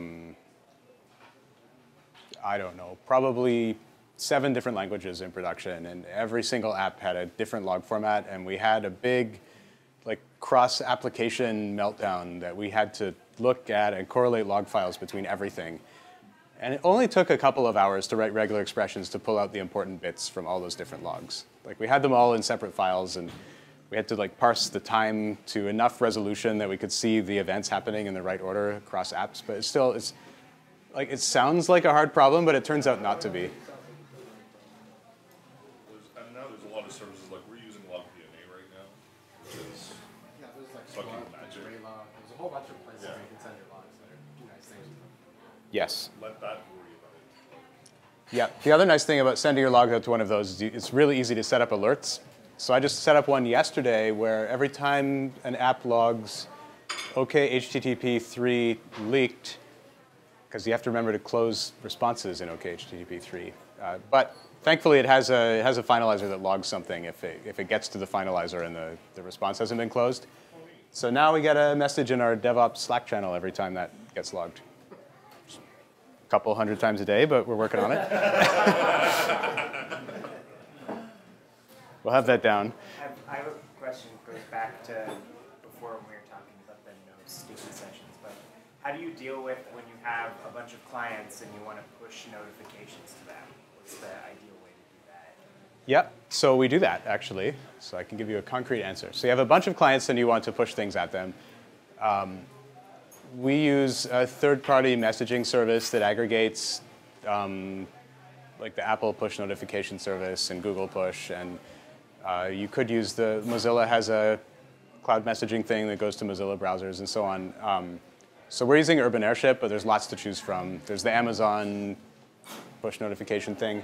Speaker 1: I don't know, probably 7 different languages in production, and every single app had a different log format, and we had a big cross-application meltdown that we had to look at and correlate log files between everything. And it only took a couple of hours to write regular expressions to pull out the important bits from all those different logs. Like, we had them all in separate files, and we had to parse the time to enough resolution that we could see the events happening in the right order across apps. But it sounds like a hard problem, but it turns out not to be.
Speaker 3: And now there's a lot of services, like we're using log.dna right now, which is
Speaker 6: Yeah, there's like
Speaker 3: fucking
Speaker 6: Squad,
Speaker 3: magic.
Speaker 6: Raylog. There's a whole bunch of places
Speaker 3: Yeah.
Speaker 6: where you can send your logs that do nice things with them.
Speaker 1: Yes.
Speaker 3: Let that worry about it.
Speaker 1: Yeah. The other nice thing about sending your logs out to one of those is it's really easy to set up alerts. So I just set up one yesterday where every time an app logs, OK, HTTP 3 leaked, because you have to remember to close responses in OK, HTTP 3. But thankfully, it has a finalizer that logs something if it gets to the finalizer and the response hasn't been closed. So now we get a message in our DevOps Slack channel every time that gets logged. A couple hundred times a day, but we're working on it. We'll have that down.
Speaker 2: I have a question that goes back to before when we were talking about the no sticky sessions, but how do you deal with when you have a bunch of clients and you want to push notifications to them? What's the ideal way to do that?
Speaker 1: Yep, so we do that, actually. So I can give you a concrete answer. So you have a bunch of clients and you want to push things at them. We use a third-party messaging service that aggregates like the Apple push notification service and Google push. And you could use Mozilla has a cloud messaging thing that goes to Mozilla browsers and so on. So we're using Urban Airship, but there's lots to choose from. There's the Amazon push notification thing.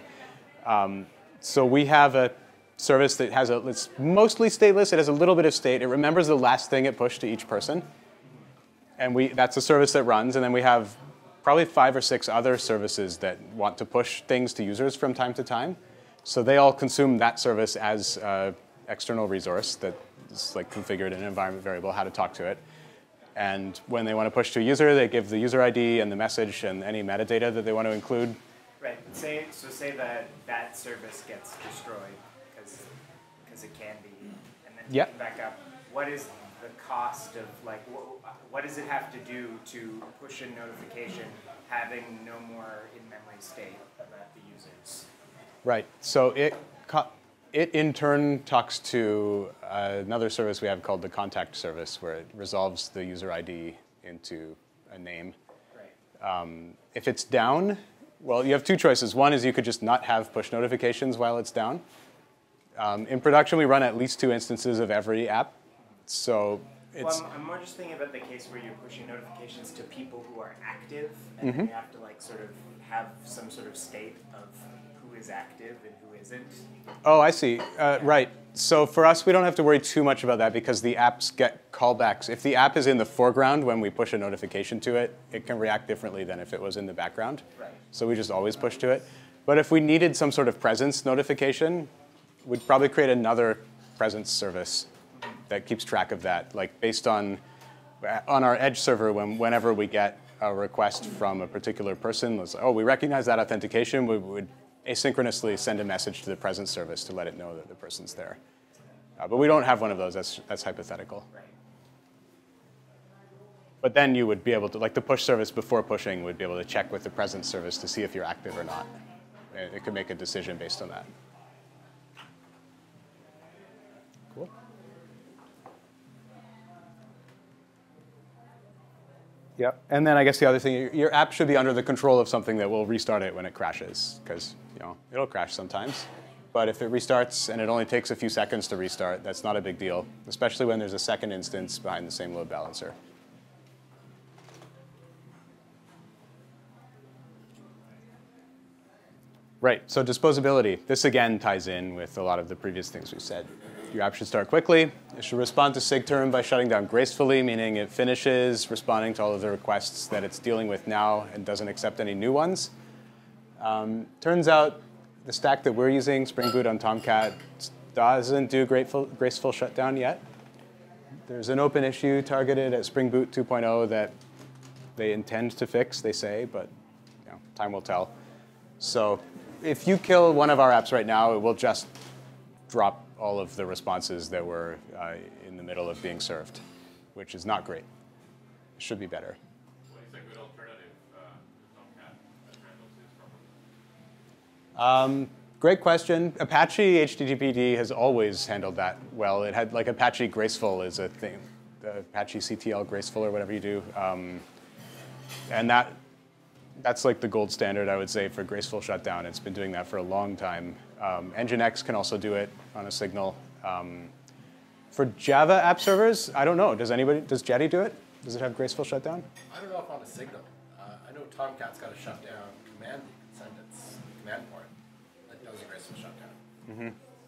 Speaker 1: So we have a service that it's mostly stateless. It has a little bit of state. It remembers the last thing it pushed to each person. And that's a service that runs. And then we have probably 5 or 6 other services that want to push things to users from time to time. So they all consume that service as an external resource that is like configured in an environment variable, how to talk to it. And when they want to push to a user, they give the user ID and the message and any metadata that they want to include.
Speaker 2: Right. Say that service gets destroyed because it can be, and then
Speaker 1: Yep.
Speaker 2: pick back up. What is the cost of like what does it have to do to push a notification having no more in-memory state about the users?
Speaker 1: Right. So it in turn talks to another service we have called the contact service, where it resolves the user ID into a name.
Speaker 2: Right.
Speaker 1: If it's down, well, you have 2 choices. One is you could just not have push notifications while it's down. In production, we run at least 2 instances of every app. So it's...
Speaker 2: Well, I'm more just thinking about the case where you're pushing notifications to people who are active, and then you have to like sort of have some sort of state of who is active and who isn't.
Speaker 1: Oh, I see. Right. So for us, we don't have to worry too much about that because the apps get callbacks. If the app is in the foreground when we push a notification to it, it can react differently than if it was in the background.
Speaker 2: Right.
Speaker 1: So we just always push to it. But if we needed some sort of presence notification, we'd probably create another presence service that keeps track of that, like based on our Edge server, whenever we get a request from a particular person, we recognize that authentication, we would asynchronously send a message to the presence service to let it know that the person's there. But we don't have one of those. That's hypothetical.
Speaker 2: Right.
Speaker 1: But then you would be able to, like the push service before pushing would be able to check with the presence service to see if you're active or not. It could make a decision based on that. Cool. Yeah, and then I guess the other thing, your app should be under the control of something that will restart it when it crashes, because it'll crash sometimes. But if it restarts and it only takes a few seconds to restart, that's not a big deal, especially when there's a second instance behind the same load balancer. Right, so disposability. This again ties in with a lot of the previous things we said. Your app should start quickly. It should respond to SIG_term by shutting down gracefully, meaning it finishes responding to all of the requests that it's dealing with now and doesn't accept any new ones. Turns out the stack that we're using, Spring Boot on Tomcat, doesn't do graceful shutdown yet. There's an open issue targeted at Spring Boot 2.0 that they intend to fix, they say, but time will tell. So if you kill one of our apps right now, it will just drop all of the responses that were in the middle of being served, which is not great. It should be better.
Speaker 5: What is a good alternative to Tomcat that handles these problems?
Speaker 1: Great question. Apache HTTPD has always handled that well. It had like Apache Graceful is a thing, the Apache CTL Graceful or whatever you do, and that's like the gold standard, I would say, for graceful shutdown. It's been doing that for a long time. Nginx can also do it on a signal. For Java app servers, I don't know. Does Jetty do it? Does it have graceful shutdown?
Speaker 6: I don't know if on a signal. I know Tomcat's got a shutdown command you can send its command port that does a graceful shutdown.
Speaker 4: You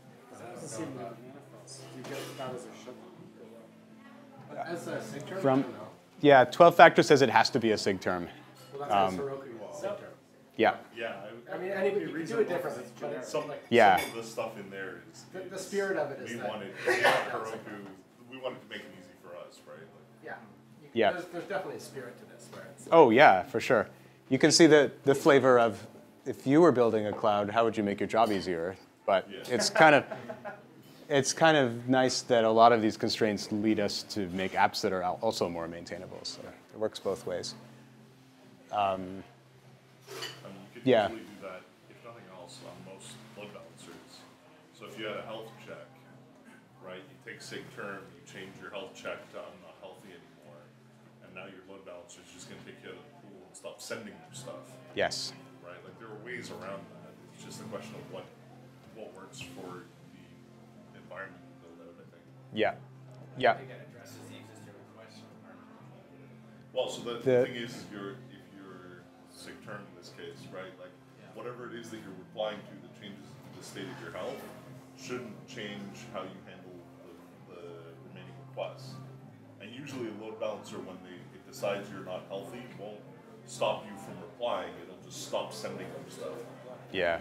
Speaker 4: get that as a shutdown.
Speaker 6: But as a SIG_term, I
Speaker 1: From
Speaker 6: don't know.
Speaker 1: yeah, 12 factor says it has to be a SIG_term.
Speaker 6: Well, that's a Heroku SIG_term.
Speaker 1: Yeah.
Speaker 3: Yeah,
Speaker 6: I mean, you can do it differently, but it's
Speaker 3: some
Speaker 6: like
Speaker 1: Yeah.
Speaker 3: of the stuff in there is
Speaker 6: the spirit of it is
Speaker 3: we
Speaker 6: that
Speaker 3: wanted Heroku. We wanted to make it easy for us, right?
Speaker 6: yeah,
Speaker 1: Yeah.
Speaker 6: There's definitely a spirit to this where it's
Speaker 1: Oh yeah, for sure. You can see the flavor of if you were building a cloud, how would you make your job easier? But
Speaker 3: Yeah.
Speaker 1: it's kind of it's kind of nice that a lot of these constraints lead us to make apps that are also more maintainable. So it works both ways.
Speaker 3: And you could
Speaker 1: Yeah.
Speaker 3: usually do that, if nothing else, on most load balancers. So if you had a health check, right, you take sig term, you change your health check to I'm not healthy anymore, and now your load balancer is just going to take you out of the pool and stop sending you stuff.
Speaker 1: Yes.
Speaker 3: Right? Like there are ways around that. It's just a question of what works for the environment you build out, I think.
Speaker 1: Yeah. Yeah.
Speaker 6: I think it addresses the existing request.
Speaker 3: Well, so the thing is if you're sig term in this case, right? Like whatever it is that you're replying to that changes the state of your health shouldn't change how you handle the remaining requests. And usually a load balancer, when it decides you're not healthy, won't stop you from replying. It'll just stop sending you stuff.
Speaker 1: Yeah.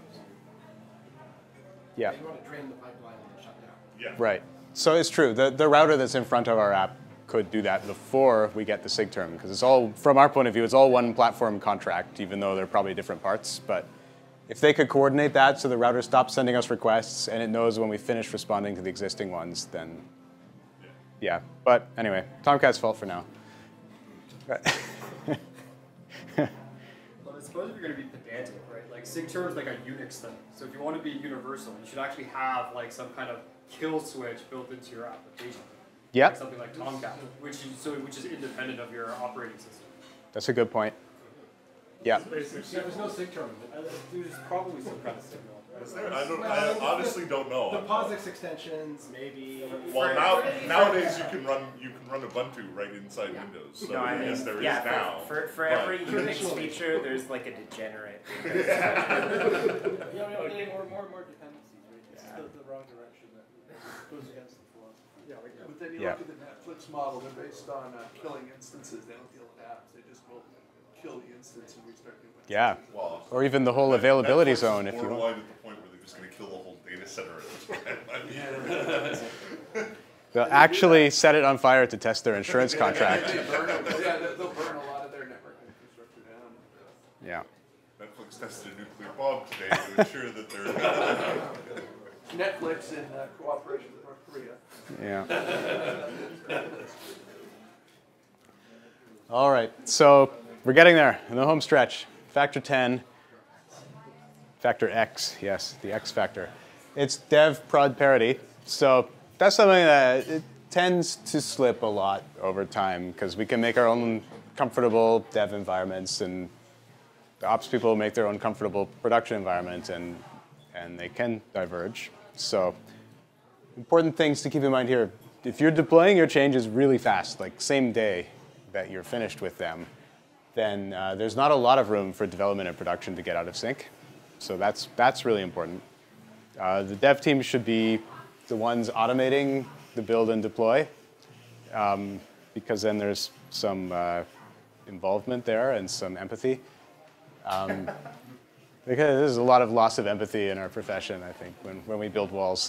Speaker 1: Yeah.
Speaker 6: You want to drain the pipeline and then shut down.
Speaker 3: Yeah.
Speaker 1: Right. So it's true. The router that's in front of our app could do that before we get the sig term, because it's all, from our point of view, it's all one platform contract, even though they're probably different parts. But if they could coordinate that so the router stops sending us requests and it knows when we finish responding to the existing ones, then yeah. But anyway, Tomcat's fault for now.
Speaker 4: Well, I suppose if you're going to be pedantic, right? Like sig term is like a Unix thing. So if you want to be universal, you should actually have like some kind of kill switch built into your application.
Speaker 1: Yep.
Speaker 4: Like something like Tomcat, which is independent of your operating system.
Speaker 1: That's a good point. Yeah.
Speaker 6: There's no sig term.
Speaker 4: There's probably some kind of signal.
Speaker 3: Is there? I honestly don't know.
Speaker 6: The POSIX extensions, maybe.
Speaker 3: Well, nowadays you can run Ubuntu right inside Windows. So
Speaker 2: No, I mean,
Speaker 3: yes, there is
Speaker 2: yeah,
Speaker 3: now.
Speaker 2: for every Unix feature, there's like a degenerate.
Speaker 7: Yeah, more dependencies, right? It's just the wrong direction that goes against the philosophy.
Speaker 4: Yeah, like,
Speaker 7: But then you
Speaker 1: Yeah.
Speaker 7: look at the Netflix model, they're based on killing instances. They don't deal with apps. They just will kill the instance and restart new instances.
Speaker 1: Yeah.
Speaker 3: Well,
Speaker 1: Or even the whole availability
Speaker 3: Netflix
Speaker 1: zone,
Speaker 3: is
Speaker 1: if you want.
Speaker 3: borderline at the point where they're just going to kill the whole data center at this point.
Speaker 1: They'll actually set it on fire to test their insurance contract.
Speaker 7: They'll burn a lot of their network infrastructure down.
Speaker 1: Yeah.
Speaker 3: Netflix tested a nuclear bomb today to ensure that they're.
Speaker 7: Netflix in cooperation with North Korea.
Speaker 1: Yeah. All right. So we're getting there in the home stretch. Factor 10. Factor X. Yes, the X factor. It's dev prod parity. So that's something that it tends to slip a lot over time because we can make our own comfortable dev environments and the ops people make their own comfortable production environment and they can diverge. So important things to keep in mind here. If you're deploying your changes really fast, like same day that you're finished with them, then there's not a lot of room for development and production to get out of sync. So that's really important. The dev team should be the ones automating the build and deploy, because then there's some involvement there and some empathy. Because there's a lot of loss of empathy in our profession, I think, when we build walls.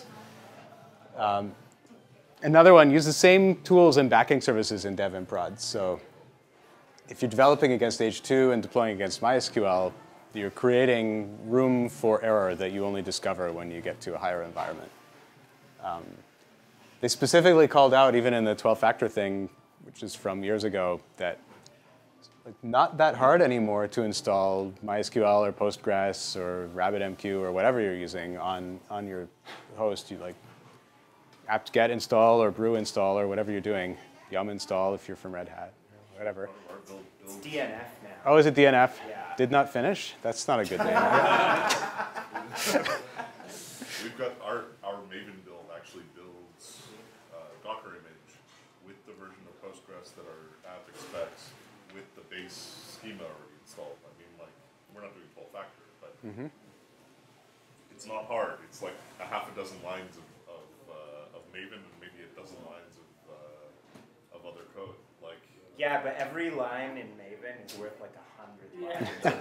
Speaker 1: Another one, use the same tools and backing services in dev and prod. So if you're developing against H2 and deploying against MySQL, you're creating room for error that you only discover when you get to a higher environment. They specifically called out, even in the 12-factor thing, which is from years ago, that it's not that hard anymore to install MySQL or Postgres or RabbitMQ or whatever you're using on your host. You like apt-get install or brew install or whatever you're doing. Yum install if you're from Red Hat or whatever.
Speaker 2: It's DNF now.
Speaker 1: Oh, is it DNF?
Speaker 2: Yeah.
Speaker 1: Did not finish? That's not a good name.
Speaker 3: We've got our Maven build actually builds Docker image with the version of Postgres that our app expects with the base schema already installed. I mean, like, we're not doing 12-factor, but it's not hard. It's like a half a dozen lines of Maven and maybe a dozen lines of other code. Like,
Speaker 2: Yeah, but every line in Maven is worth like 100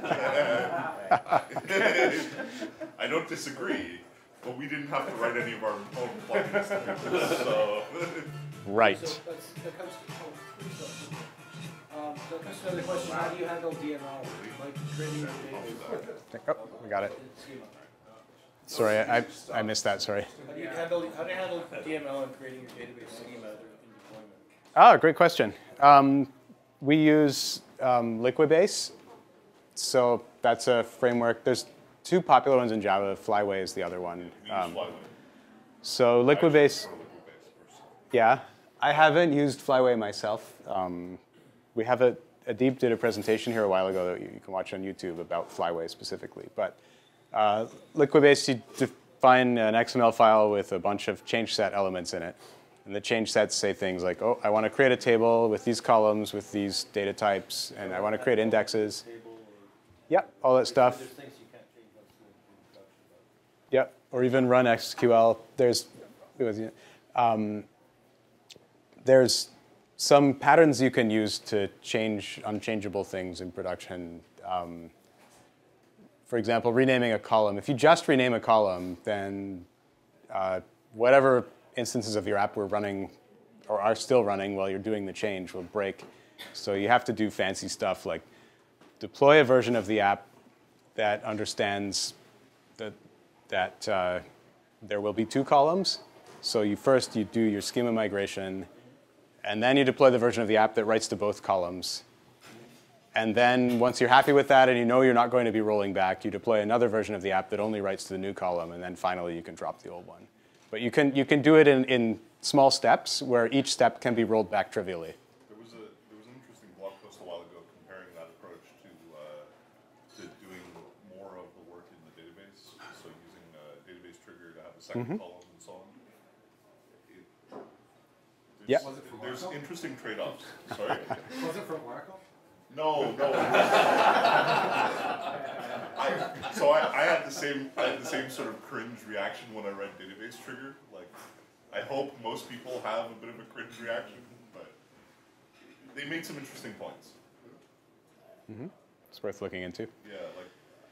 Speaker 2: lines.
Speaker 3: I don't disagree, but we didn't have to write any of our own plugins to do this, so.
Speaker 1: Right.
Speaker 6: So that comes to another question. How do you handle DML? Like training your data?
Speaker 1: Oh, we got it. Sorry, I missed that, sorry.
Speaker 7: How do you handle DML and creating your database schema in deployment?
Speaker 1: Ah, great question. We use Liquibase. So that's a framework. There's two popular ones in Java. Flyway is the other one. So Liquibase, yeah. I haven't used Flyway myself. We have a Deep did a presentation here a while ago that you can watch on YouTube about Flyway specifically. But Liquibase, you define an XML file with a bunch of change set elements in it. And the change sets say things like, oh, I want to create a table with these columns, with these data types, and I want to create indexes. Yep, all that stuff.
Speaker 7: There's things you can't change once the introduction.
Speaker 1: Yep, or even run SQL. There's some patterns you can use to change unchangeable things in production. For example, renaming a column. If you just rename a column, then whatever instances of your app were running or are still running while you're doing the change will break. So you have to do fancy stuff like deploy a version of the app that understands that there will be two columns. So you do your schema migration, and then you deploy the version of the app that writes to both columns. And then once you're happy with that and you know you're not going to be rolling back, you deploy another version of the app that only writes to the new column, and then finally you can drop the old one. But you can do it in small steps where each step can be rolled back trivially.
Speaker 3: There was an interesting blog post a while ago comparing that approach to doing more of the work in the database. So using a database trigger to have a second column and so on. There's interesting trade-offs. Sorry.
Speaker 6: Was it from Oracle?
Speaker 3: No. I had the same sort of cringe reaction when I read database trigger. Like, I hope most people have a bit of a cringe reaction, but they made some interesting points.
Speaker 1: It's worth looking into.
Speaker 3: Yeah, like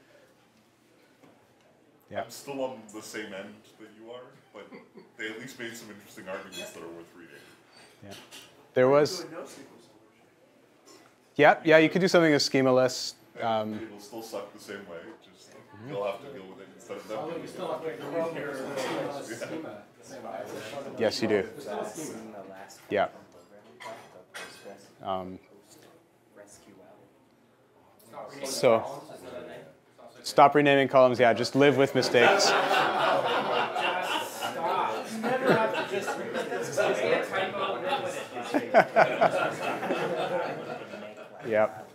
Speaker 1: Yeah.
Speaker 3: I'm still on the same end that you are, but they at least made some interesting arguments that are worth reading.
Speaker 1: Yeah. There was. Yeah, you could do something as schemaless.
Speaker 3: It'll still suck the same way. Just you'll have to deal with it instead of them.
Speaker 6: Although you still have to run your schema the same way.
Speaker 1: Yes, you do. Yeah. So stop renaming columns. Yeah, just live with mistakes. Yep.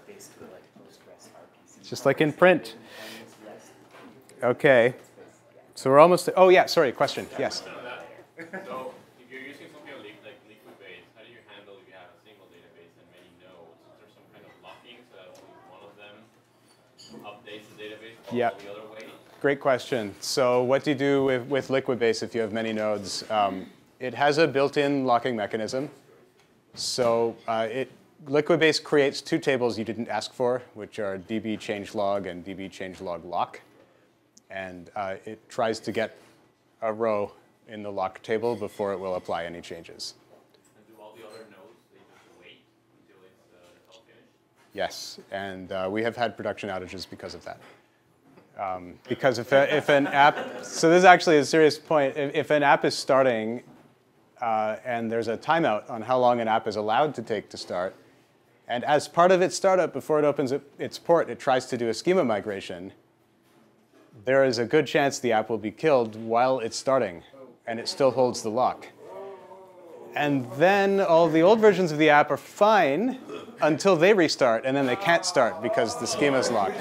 Speaker 1: Just like in print. Okay. So we're almost. Oh yeah. Sorry. Question. Yes.
Speaker 5: So if you're using something like Liquibase, how do you handle if you have a single database and many nodes? Is there some kind of locking so that only one of them updates the database while the other way?
Speaker 1: Great question. So what do you do with Liquibase if you have many nodes? It has a built-in locking mechanism. So Liquibase creates two tables you didn't ask for, which are db changelog and db changelog lock. And it tries to get a row in the lock table before it will apply any changes.
Speaker 5: And do all the other nodes, they just wait until it's all finished?
Speaker 1: Yes, and we have had production outages because of that. Because if an app, so this is actually a serious point, if an app is starting and there's a timeout on how long an app is allowed to take to start, and as part of its startup, before it opens its port, it tries to do a schema migration, there is a good chance the app will be killed while it's starting, and it still holds the lock. And then all the old versions of the app are fine until they restart, and then they can't start because the schema is locked.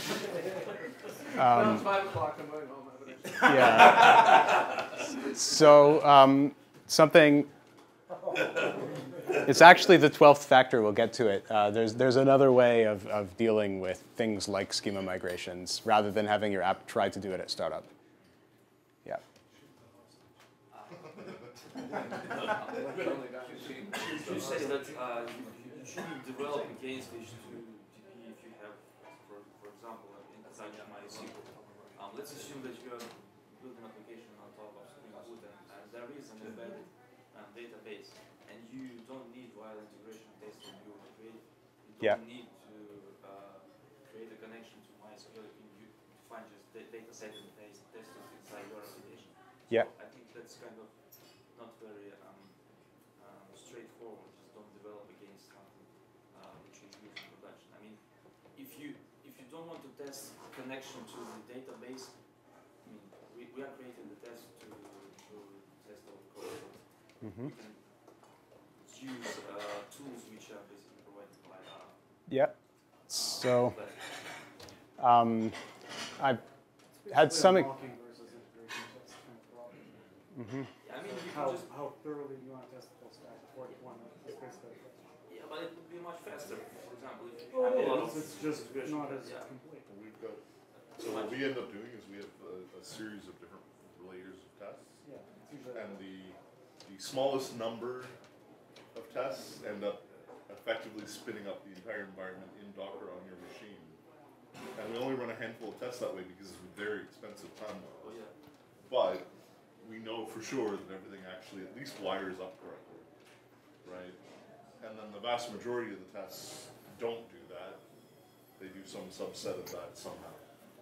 Speaker 7: 5 o'clock, I'm going home.
Speaker 1: Yeah. So something. It's actually the 12th factor. We'll get to it. There's another way of dealing with things like schema migrations rather than having your app try to do it at startup. Yeah.
Speaker 9: You say that you shouldn't develop against HTTP if you have, for example, inside MySQL. Let's assume that you build an application on top of Spring Boot and there is an embedded database, and you don't need while integration testing you create. You don't need to create a connection to MySQL. You define just data set and test it
Speaker 1: Yeah.
Speaker 9: I think that's kind of not very straightforward. Just don't develop against something which is used in production. I mean, if you don't want to test connection to the database, I mean, we are creating the test to test our code. We can use tools which are basically provided by
Speaker 1: Yeah. So I've had some.
Speaker 4: Mocking versus integration test kind of problem.
Speaker 9: I mean, you can
Speaker 4: How
Speaker 9: just
Speaker 4: thoroughly do you want to test the full stack before you want to basically.
Speaker 9: yeah, but it would be much faster. For example, if you
Speaker 4: Oh,
Speaker 9: have a
Speaker 4: it
Speaker 9: lot
Speaker 4: is.
Speaker 9: of
Speaker 4: It's just
Speaker 9: integration
Speaker 4: not as
Speaker 9: tests, yeah.
Speaker 4: complete.
Speaker 3: We've got, so what we end up doing is we have a series of different layers of tests.
Speaker 4: Yeah, it's usually
Speaker 3: And the smallest number of tests end up effectively spinning up the entire environment in Docker on your machine. And we only run a handful of tests that way because it's a very expensive time.
Speaker 9: Oh yeah.
Speaker 3: But we know for sure that everything actually at least wires up correctly, right? And then the vast majority of the tests don't do that. They do some subset of that somehow.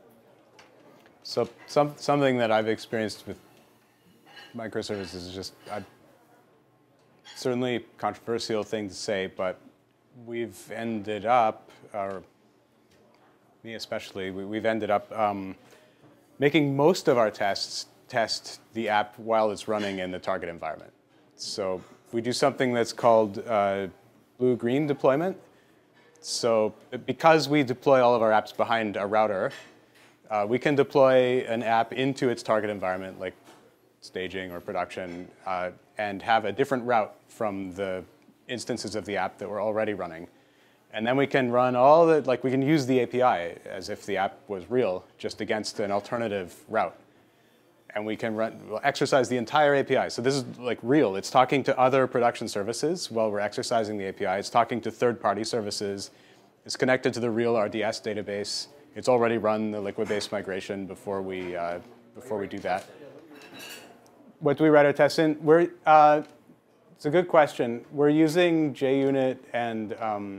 Speaker 1: So something that I've experienced with microservices is just certainly a controversial thing to say, but we've ended up, or me especially, we've ended up making most of our tests test the app while it's running in the target environment. So we do something that's called blue-green deployment. So because we deploy all of our apps behind a router, we can deploy an app into its target environment, like staging or production, and have a different route from the instances of the app that we're already running. And then we can run all the, like we can use the API as if the app was real, just against an alternative route. And we can exercise the entire API. So this is like real. It's talking to other production services while we're exercising the API. It's talking to third-party services. It's connected to the real RDS database. It's already run the liquid-based migration before we do that. What do we write our tests in? It's a good question. We're using JUnit and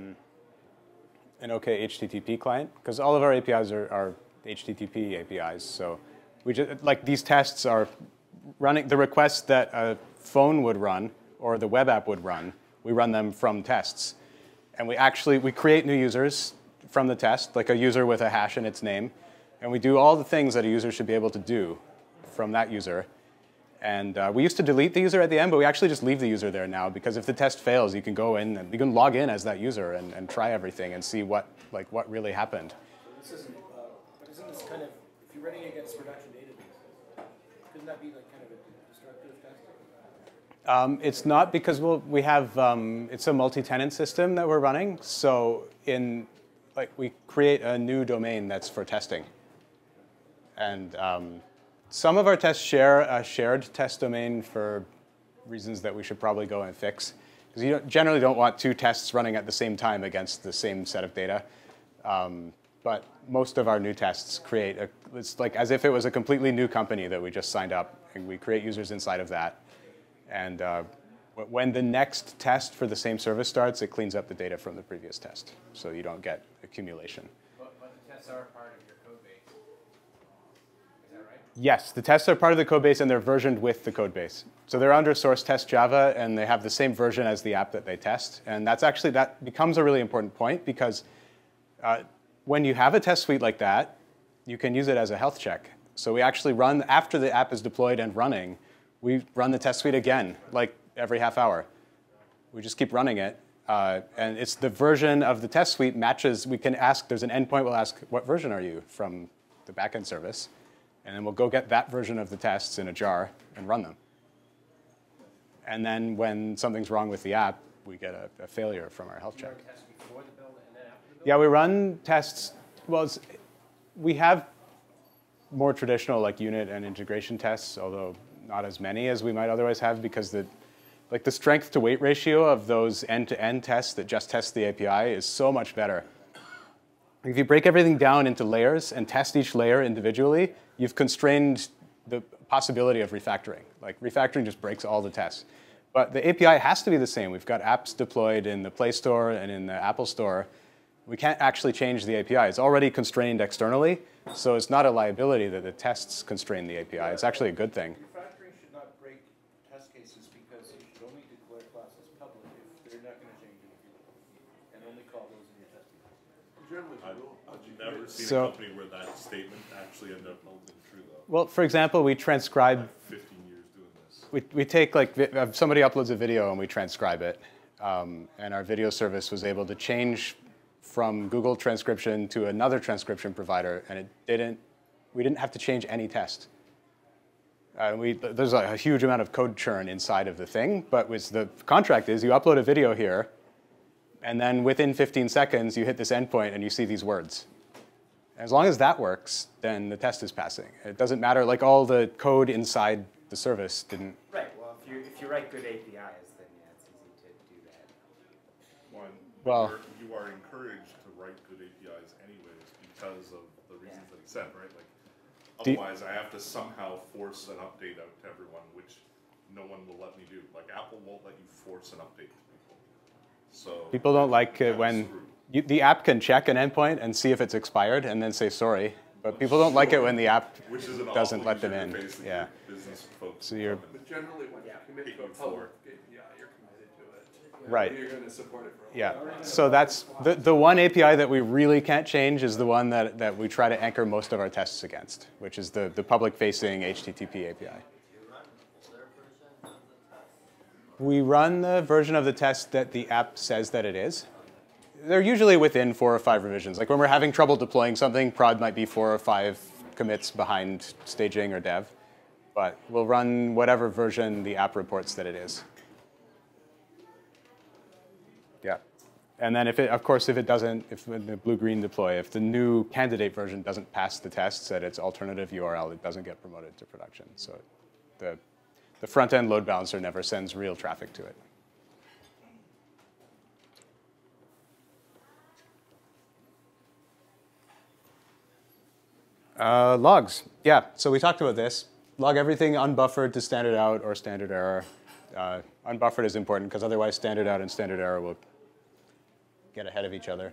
Speaker 1: an OK HTTP client because all of our APIs are HTTP APIs. So we just, like these tests are running the requests that a phone would run or the web app would run. We run them from tests, and we create new users from the test, like a user with a hash in its name, and we do all the things that a user should be able to do from that user. And we used to delete the user at the end, but we actually just leave the user there now because if the test fails, you can go in and you can log in as that user and try everything and see what really happened.
Speaker 6: So this isn't, but isn't this kind of, if you're running against production databases, couldn't that be like kind of a destructive test?
Speaker 1: It's not because we have, it's a multi-tenant system that we're running. So we create a new domain that's for testing. And some of our tests share a shared test domain for reasons that we should probably go and fix. Because you generally don't want two tests running at the same time against the same set of data. But most of our new tests it's like as if it was a completely new company that we just signed up. And we create users inside of that. And when the next test for the same service starts, it cleans up the data from the previous test. So you don't get accumulation.
Speaker 6: But the tests are part of your code base. Is that right?
Speaker 1: Yes, the tests are part of the code base and they're versioned with the code base. So they're under source test Java and they have the same version as the app that they test. And that becomes a really important point because when you have a test suite like that, you can use it as a health check. So we actually run, after the app is deployed and running, we run the test suite again, like every half hour. We just keep running it. And it's the version of the test suite matches, we can ask, there's an endpoint, we'll ask, what version are you from the backend service? And then we'll go get that version of the tests in a jar and run them. And then when something's wrong with the app, we get a failure from our health check.
Speaker 6: You run tests before the build and then after the build?
Speaker 1: Yeah, we run tests. Well, we have more traditional like unit and integration tests, although not as many as we might otherwise have because the strength to weight ratio of those end-to-end tests that just test the API is so much better. If you break everything down into layers and test each layer individually, you've constrained the possibility of refactoring. Like refactoring just breaks all the tests. But the API has to be the same. We've got apps deployed in the Play Store and in the Apple Store. We can't actually change the API. It's already constrained externally, so it's not a liability that the tests constrain the API. It's actually a good thing.
Speaker 7: Refactoring
Speaker 3: I've never seen
Speaker 1: So-
Speaker 3: a company where that statement actually ended up holding true, though.
Speaker 1: Well, for example, we transcribe.
Speaker 3: 15 years doing this.
Speaker 1: We take like somebody uploads a video and we transcribe it, and our video service was able to change from Google transcription to another transcription provider, and we didn't have to change any test. There's a huge amount of code churn inside of the thing, but the contract is you upload a video here, and then within 15 seconds you hit this endpoint and you see these words. As long as that works, then the test is passing. It doesn't matter, like all the code inside the service didn't.
Speaker 2: Right. Well, if you write good APIs, then yeah, it's easy to do that.
Speaker 1: Well,
Speaker 3: you are encouraged to write good APIs anyways because of the reasons that he said, right? Like, otherwise, I have to somehow force an update out to everyone, which no one will let me do. Like, Apple won't let you force an update to people. So
Speaker 1: people don't like it when the app can check an endpoint and see if it's expired and then say sorry. But people don't like it when the app doesn't let them in. Yeah.
Speaker 3: Business folks.
Speaker 1: So you're
Speaker 7: But generally, when you commit to a public API, you're committed to it.
Speaker 1: right.
Speaker 7: You're going to support it for a
Speaker 1: Yeah.
Speaker 7: while.
Speaker 1: So that's the one API that we really can't change is the one that we try to anchor most of our tests against, which is the public-facing HTTP API. We run the version of the test that the app says that it is. They're usually within 4 or 5 revisions. Like when we're having trouble deploying something, prod might be 4 or 5 commits behind staging or dev. But we'll run whatever version the app reports that it is. Yeah. And then of course, if it doesn't, if in the blue-green deploy, if the new candidate version doesn't pass the tests at its alternative URL, it doesn't get promoted to production. So the front-end load balancer never sends real traffic to it. Logs. Yeah, so we talked about this. Log everything unbuffered to standard out or standard error. Unbuffered is important because otherwise standard out and standard error will get ahead of each other.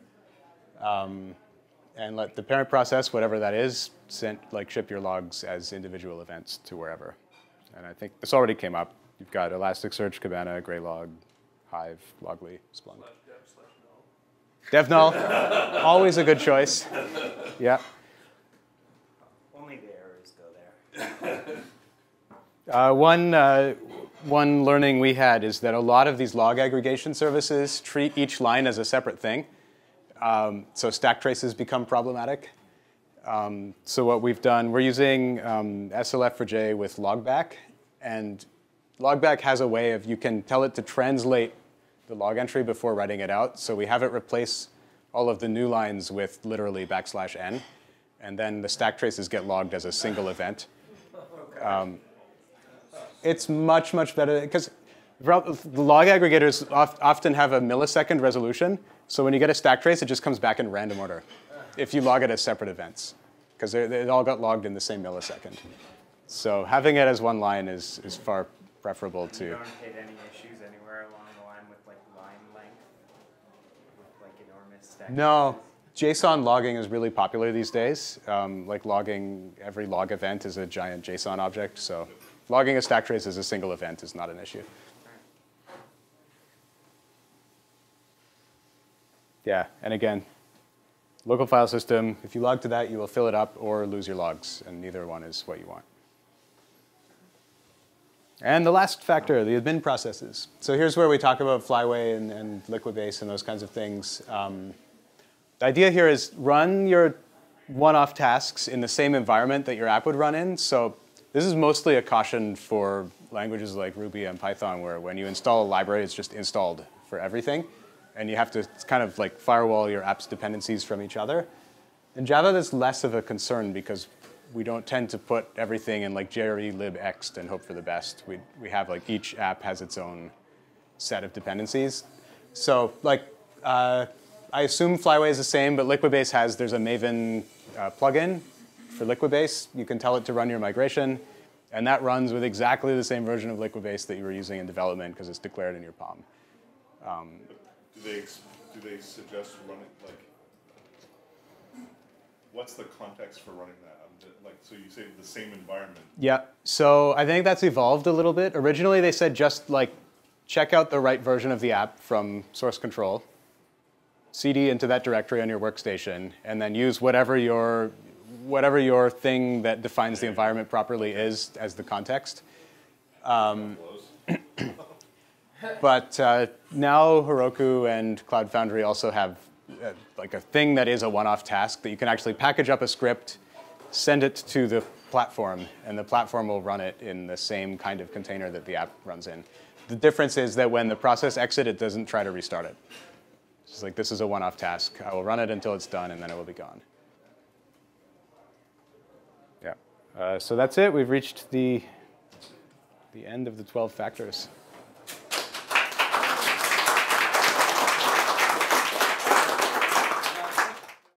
Speaker 1: And let the parent process, whatever that is, ship your logs as individual events to wherever. And I think this already came up. You've got Elasticsearch, Kibana, Graylog, Hive, Loggly, Splunk. Dev null, always a good choice. Yeah.
Speaker 2: Only the errors go there.
Speaker 1: One learning we had is that a lot of these log aggregation services treat each line as a separate thing. So stack traces become problematic. So what we've done, we're using SLF4j with logback. And logback has a way of, you can tell it to translate the log entry before writing it out. So we have it replace all of the new lines with literally \n. And then the stack traces get logged as a single event. It's much, much better, because the log aggregators often have a millisecond resolution. So when you get a stack trace, it just comes back in random order if you log it as separate events, because they all got logged in the same millisecond. So having it as one line is far preferable to.
Speaker 2: You don't hit any issues anywhere along the line with like line length, with like enormous stack
Speaker 1: No. JSON logging is really popular these days. Like logging every log event is a giant JSON object. So logging a stack trace as a single event is not an issue. Yeah, and again, local file system, if you log to that, you will fill it up or lose your logs, and neither one is what you want. And the last factor, the admin processes. So here's where we talk about Flyway and Liquidbase and those kinds of things. The idea here is run your one-off tasks in the same environment that your app would run in. So this is mostly a caution for languages like Ruby and Python, where when you install a library, it's just installed for everything. And you have to kind of like firewall your app's dependencies from each other. In Java, that's less of a concern because we don't tend to put everything in like JRE libx and hope for the best. We have like each app has its own set of dependencies. So like, I assume Flyway is the same, but Liquidbase there's a Maven plugin for Liquidbase. You can tell it to run your migration, and that runs with exactly the same version of Liquidbase that you were using in development because it's declared in your POM.
Speaker 3: Do they suggest running, like, what's the context for running that? Like, so you say the same environment.
Speaker 1: Yeah, so I think that's evolved a little bit. Originally, they said just like check out the right version of the app from source control. cd into that directory on your workstation, and then use whatever your thing that defines the environment properly is as the context. But now Heroku and Cloud Foundry also have like a thing that is a one-off task that you can actually package up a script, send it to the platform, and the platform will run it in the same kind of container that the app runs in. The difference is that when the process exits, it doesn't try to restart it. It's like, this is a one-off task. I will run it until it's done, and then it will be gone. Yeah. So that's it. We've reached the end of the 12 factors.